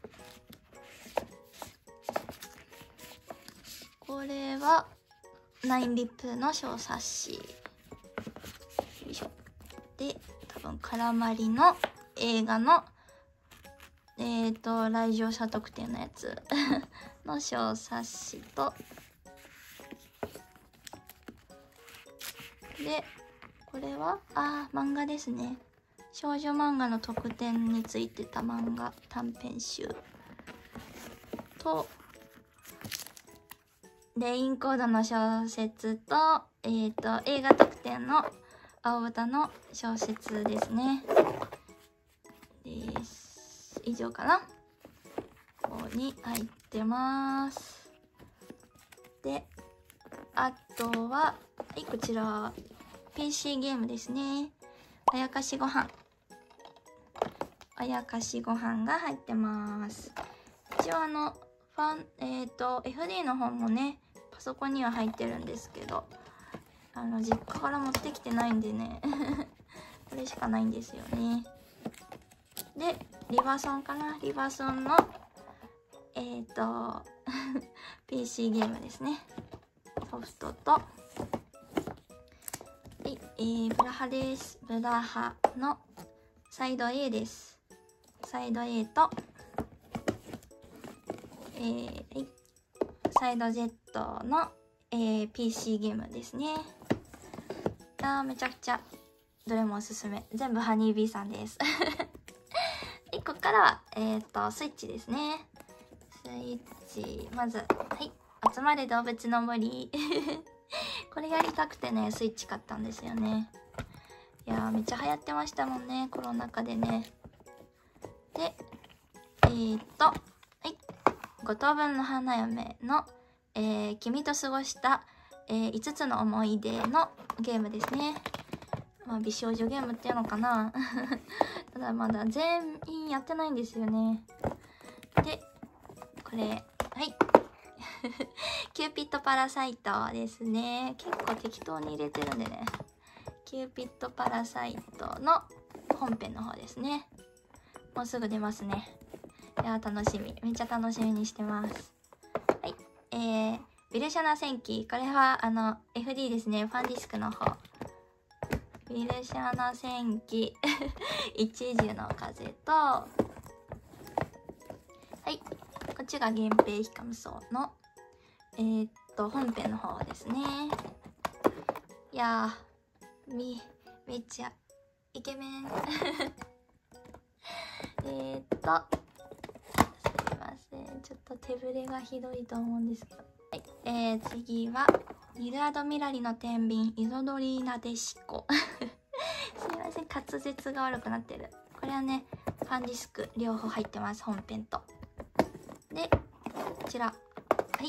これはナインリップの小冊子。よいしょ。で、多分カラマリの映画のえっと来場者特典のやつの小冊子と、でこれはあー漫画ですね。少女漫画の特典についてた漫画短編集と、レインコードの小説と、えっと映画特典の青豚の小説ですね。です。以上かな。ここに入ってます。で、あとは、はい、こちら ピーシー ゲームですね。あやかしご飯。あやかしご飯が入ってます。一応あのファンえっと エフディー の方もね、パソコンには入ってるんですけど、あの実家から持ってきてないんでねこれしかないんですよね。で、リバソンかな。リバソンのえっとピーシー ゲームですね。ソフトと、はい、えー、ブラハです。ブラハのサイド A です。サイド A と、えーはい、サイド Z の、えー、ピーシー ゲームですね。あー、めちゃくちゃどれもおすすめ。全部ハニービーさんです。ここからは、えっと、スイッチですね。スイッチ、まず、はい、集まれ動物の森。これやりたくてね、スイッチ買ったんですよね。いやー、めっちゃ流行ってましたもんね、コロナ禍でね。で、えー、っと、はい、五等分の花嫁の、えー、君と過ごした、えー、いつつの思い出のゲームですね。まあ、美少女ゲームっていうのかな。ただまだ全員やってないんですよね。 でこれ、はいキューピッドパラサイトですね。結構適当に入れてるんでね。キューピッドパラサイトの本編の方ですね。もうすぐ出ますね。いやー楽しみ。めっちゃ楽しみにしてます。はい。えー、ヴィルシャナ戦記。これはあの エフディー ですね。ファンディスクの方。ヴィルシャナ戦記一樹の風と、はい。こっちが源平ひかむそうの、えー、っと、本編の方ですね。いやー、み、めっちゃイケメン。えっと、すいません。ちょっと手ぶれがひどいと思うんですけど。はい。えー、次は、ニルアドミラリの天秤、イゾドリーナデシコ。すいません。滑舌が悪くなってる。これはね、ファンディスク両方入ってます。本編と。で、こちら。はい。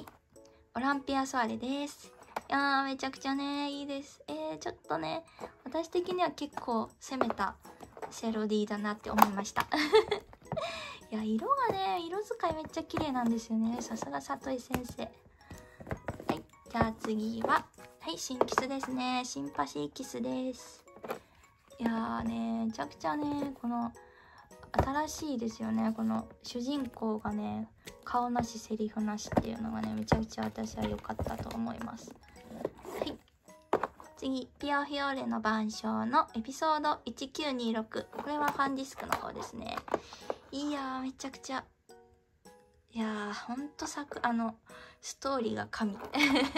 オランピアソアレです。いやー、めちゃくちゃね、いいです。えー、ちょっとね、私的には結構攻めたセロディだなって思いました。いや、色がね、色使いめっちゃ綺麗なんですよね。さすが里井先生。はい。じゃあ次は、はい、新キスですね。シンパシーキスです。いやーね、めちゃくちゃね、この、新しいですよね。この主人公がね、顔なしセリフなしっていうのがね、めちゃくちゃ私は良かったと思います。はい。次、ピアフィオーレの晩鐘のエピソードいちきゅうにろく。これはファンディスクの方ですね。いやー、めちゃくちゃ。いやー、ほんと作、あの、ストーリーが神。本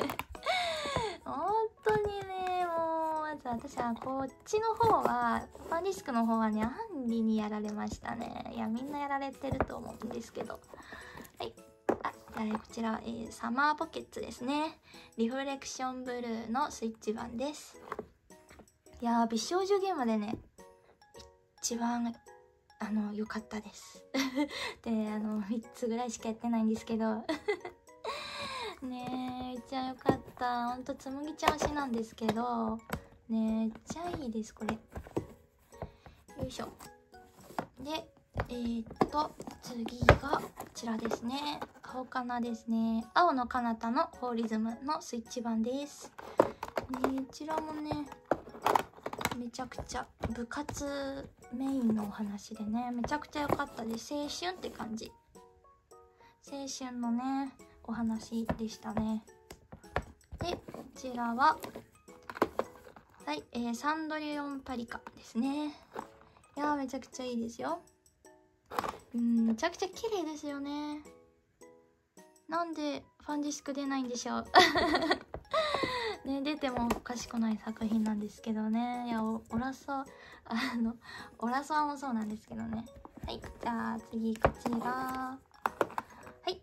当にね、もう、まず私はこっちの方は、ファンディスクの方はね、アンリにやられましたね。いや、みんなやられてると思うんですけど。はい。あ、こちらは、えー、サマーポケッツですね。リフレクションブルーのスイッチ版です。いやー、美少女ゲームでね、一番、あの、良かったです。で、あの、みっつぐらいしかやってないんですけど。ねえ、めっちゃ良かった。ほんと、つむぎちゃん推しなんですけど、ねえ、めっちゃいいです、これ。よいしょ。で、えー、っと、次が、こちらですね。青かなですね。青の彼方のホーリズムのスイッチ版です。ね、こちらもね、めちゃくちゃ部活メインのお話でね、めちゃくちゃ良かったです。青春って感じ。青春のね、お話でしたね。で、こちらは、はい、えー、サンドリオンパリカですね。いやー、めちゃくちゃいいですよ。うん、めちゃくちゃ綺麗ですよね。なんでファンディスク出ないんでしょう。ね、出てもおかしくない作品なんですけどね。いや、オラソ、あの、オラソアもそうなんですけどね。はい、じゃあ次こちら。はい、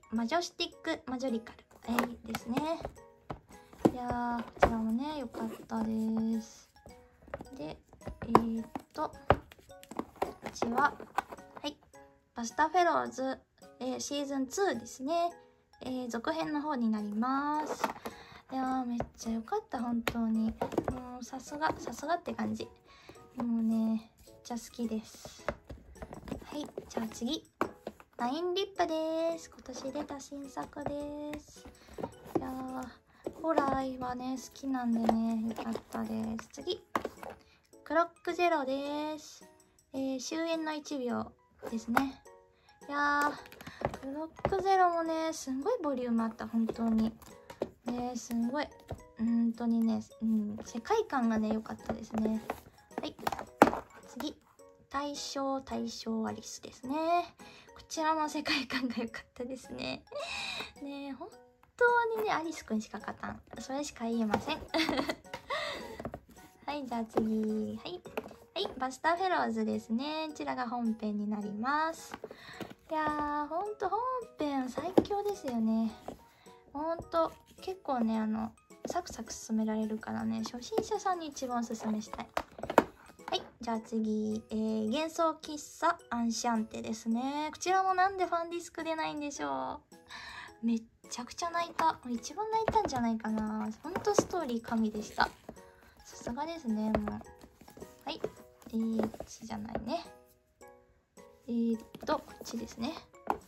マジョスティックマジョリカル。はい、ですね。いやー、こちらもね、良かったです。で、えー、っと、こっちは、はい、バスタフェローズ、えー、シーズンツーですね。えー、続編の方になります。いやー、めっちゃ良かった、本当に。もう、さすが、さすがって感じ。もうね、めっちゃ好きです。はい、じゃあ次。ナインリップです。今年出た新作です。いやー、ホラーはね、好きなんでね、良かったです。次。クロックゼロです。えー、終焉のいちびょうですね。いやー、クロックゼロもね、すんごいボリュームあった、本当に。ね、すんごい、うんとにね、うん、世界観がね、良かったですね。はい。次。大正大正アリスですね。こちらも世界観が良かったですね。ね、本当にね、アリスくんしか勝たん。それしか言えません。はい、じゃあ次。はい。はい、バスターフェローズですね。こちらが本編になります。いやー、ほんと本編最強ですよね。ほんと、結構ね、あの、サクサク進められるからね、初心者さんに一番おすすめしたい。はい、じゃあ次、えー、幻想喫茶アンシャンテですね。こちらもなんでファンディスク出ないんでしょう。めっちゃくちゃ泣いた。一番泣いたんじゃないかな。ほんとストーリー神でした。さすがですね、もう。はい、えー、こっちじゃないね。えーっと、こっちですね。はい。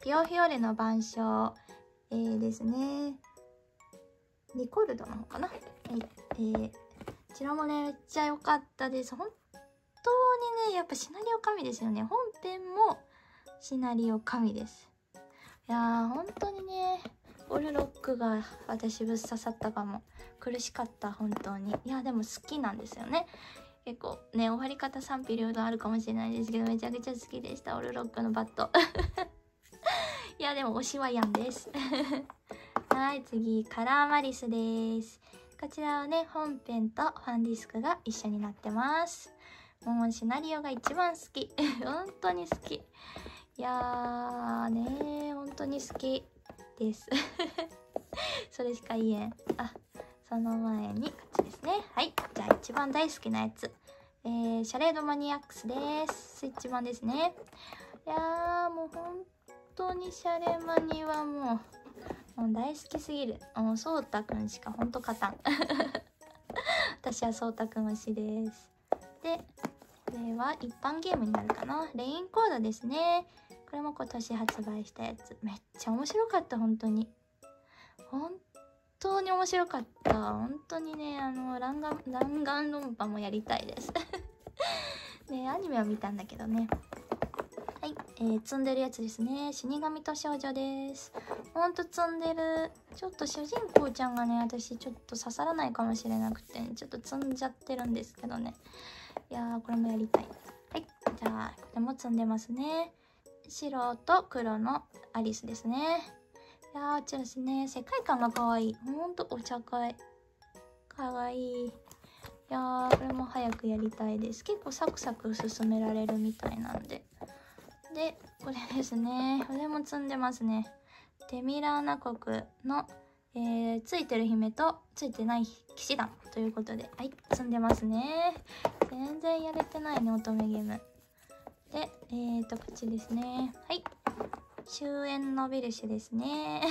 ピオフィオーレの晩鐘、えー、ですね。リコルドの方かな。はい。えー、こちらもね、めっちゃ良かったです。本当にね、やっぱシナリオ神ですよね。本編もシナリオ神です。いやー、本当にね、オルロックが私ぶっ刺さったかも。苦しかった、本当に。いや、でも好きなんですよね。結構ね、終わり方賛否両論あるかもしれないですけど、めちゃくちゃ好きでした、オルロックのバット。いや、でも推しはヤンです。はい、次、カラーマリスです。こちらはね、本編とファンディスクが一緒になってます。もうシナリオが一番好き。本当に好き。いやーねー、本当に好きです。それしか言えん。あ、その前にこっちですね。はい、じゃあ一番大好きなやつ。えー、シャレードマニアックスです。スイッチ版ですね。いやー、もう本当にシャレマニはもう、もう大好きすぎる。もう、そうたくんしかほんと勝たん。私はそうたくん推しです。で、これは一般ゲームになるかな。レインコードですね。これも今年発売したやつ。めっちゃ面白かった、本当に。本当に面白かった。本当にね、あの、弾丸、弾丸論破もやりたいです。ね、アニメは見たんだけどね。はい、えー、積んでるやつですね。死神と少女です。ほんと積んでる。ちょっと主人公ちゃんがね、私ちょっと刺さらないかもしれなくて、ね、ちょっと積んじゃってるんですけどね。いやー、これもやりたい。はい、じゃあ、これも積んでますね。白と黒のアリスですね。いやー、こちらですね。世界観が可愛い。ほんとお茶会。可愛い。いやー、これも早くやりたいです。結構サクサク進められるみたいなんで。で、これですね。これも積んでますね。テミラーナ国の、えー、ついてる姫とついてない騎士団ということで、はい、積んでますね。全然やれてないね、乙女ゲーム。で、えーと、こっちですね。はい。終焉のビルシュですね。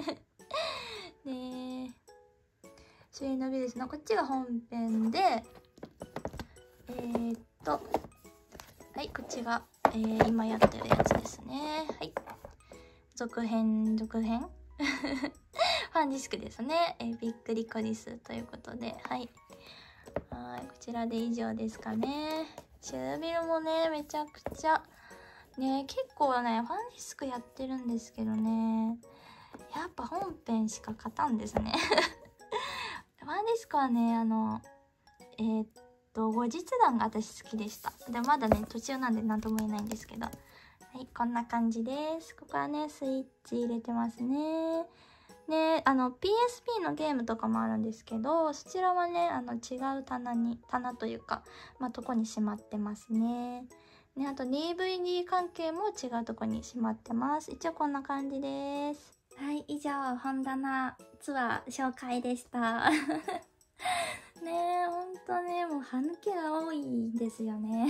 で、終焉のビルシュのこっちが本編で、えーっと、はい、こっちが、えー、今やってるやつですね。はい。続編、続編ファンディスクですね。えー、びっくりコリスということで、はい。はい、こちらで以上ですかね。シュービルもね、めちゃくちゃ、ね、結構ね、ファンディスクやってるんですけどね、やっぱ本編しか勝たんですね。ファンディスクはね、あの、えー、っと、後日談が私好きでした。で、まだね、途中なんで何とも言えないんですけど。はい、こんな感じです。ここはね、スイッチ入れてますね。ね、あの、ピーエスピー のゲームとかもあるんですけど、そちらはね、あの、違う棚に、棚というか、まあ、とこにしまってますね。ね、あと ディーブイディー 関係も違うとこにしまってます。一応こんな感じです。はい、以上、本棚ツアー紹介でした。ねえ、ほんとね、もう歯抜けが多いんですよね。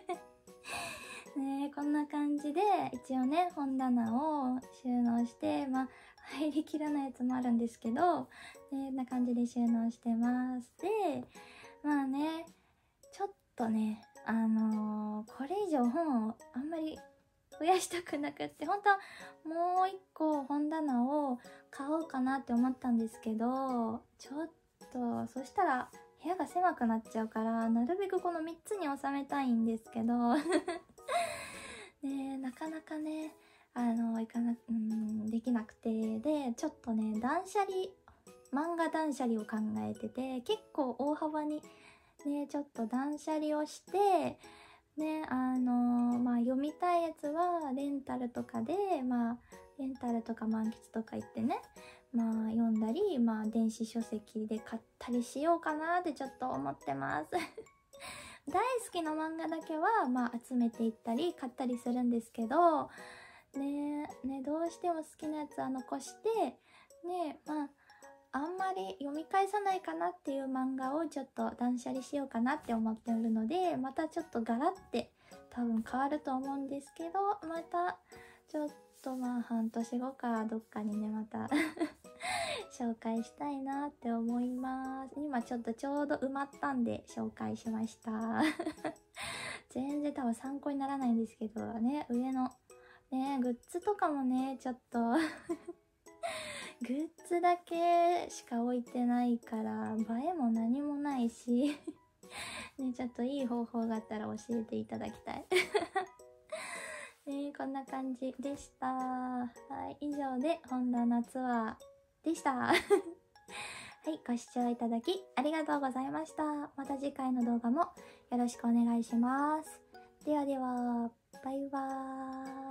ねえ、こんな感じで、一応ね、本棚を収納して、まあ、入りきらないやつもあるんですけど、ね、こんな感じで収納してます。で、まあね、ちょっとね、あのー、これ以上本をあんまり増やしたくなくって、本当はもう一個本棚を買おうかなって思ったんですけど、ちょっと、そしたら部屋が狭くなっちゃうから、なるべくこのみっつに収めたいんですけど、ね、なかなかね、あの、いかな、うん、できなくて、で、ちょっとね、断捨離、漫画断捨離を考えてて、結構大幅にね、ちょっと断捨離をして、ね、あのー、まあ、読みたいやつはレンタルとかで、まあ、レンタルとか満喫とか行ってね、まあ、読んだり、まあ、電子書籍で買ったりしようかなってちょっと思ってます。大好きな漫画だけは、まあ、集めていったり買ったりするんですけど、ね、ね、どうしても好きなやつは残して、ね、まあ、あんまり読み返さないかなっていう漫画をちょっと断捨離しようかなって思っておるので、またちょっとガラって多分変わると思うんですけど、またちょっとまあ半年後かどっかにね、また紹介したいなって思います。今ちょっとちょうど埋まったんで紹介しました。全然多分参考にならないんですけどね、上のね、グッズとかもね、ちょっとグッズだけしか置いてないから映えも何もないしね、ちょっといい方法があったら教えていただきたいね、こんな感じでした。はい、以上で本棚ツアーでしたはい、ご視聴いただきありがとうございました。また次回の動画もよろしくお願いします。ではでは、バイバーイ。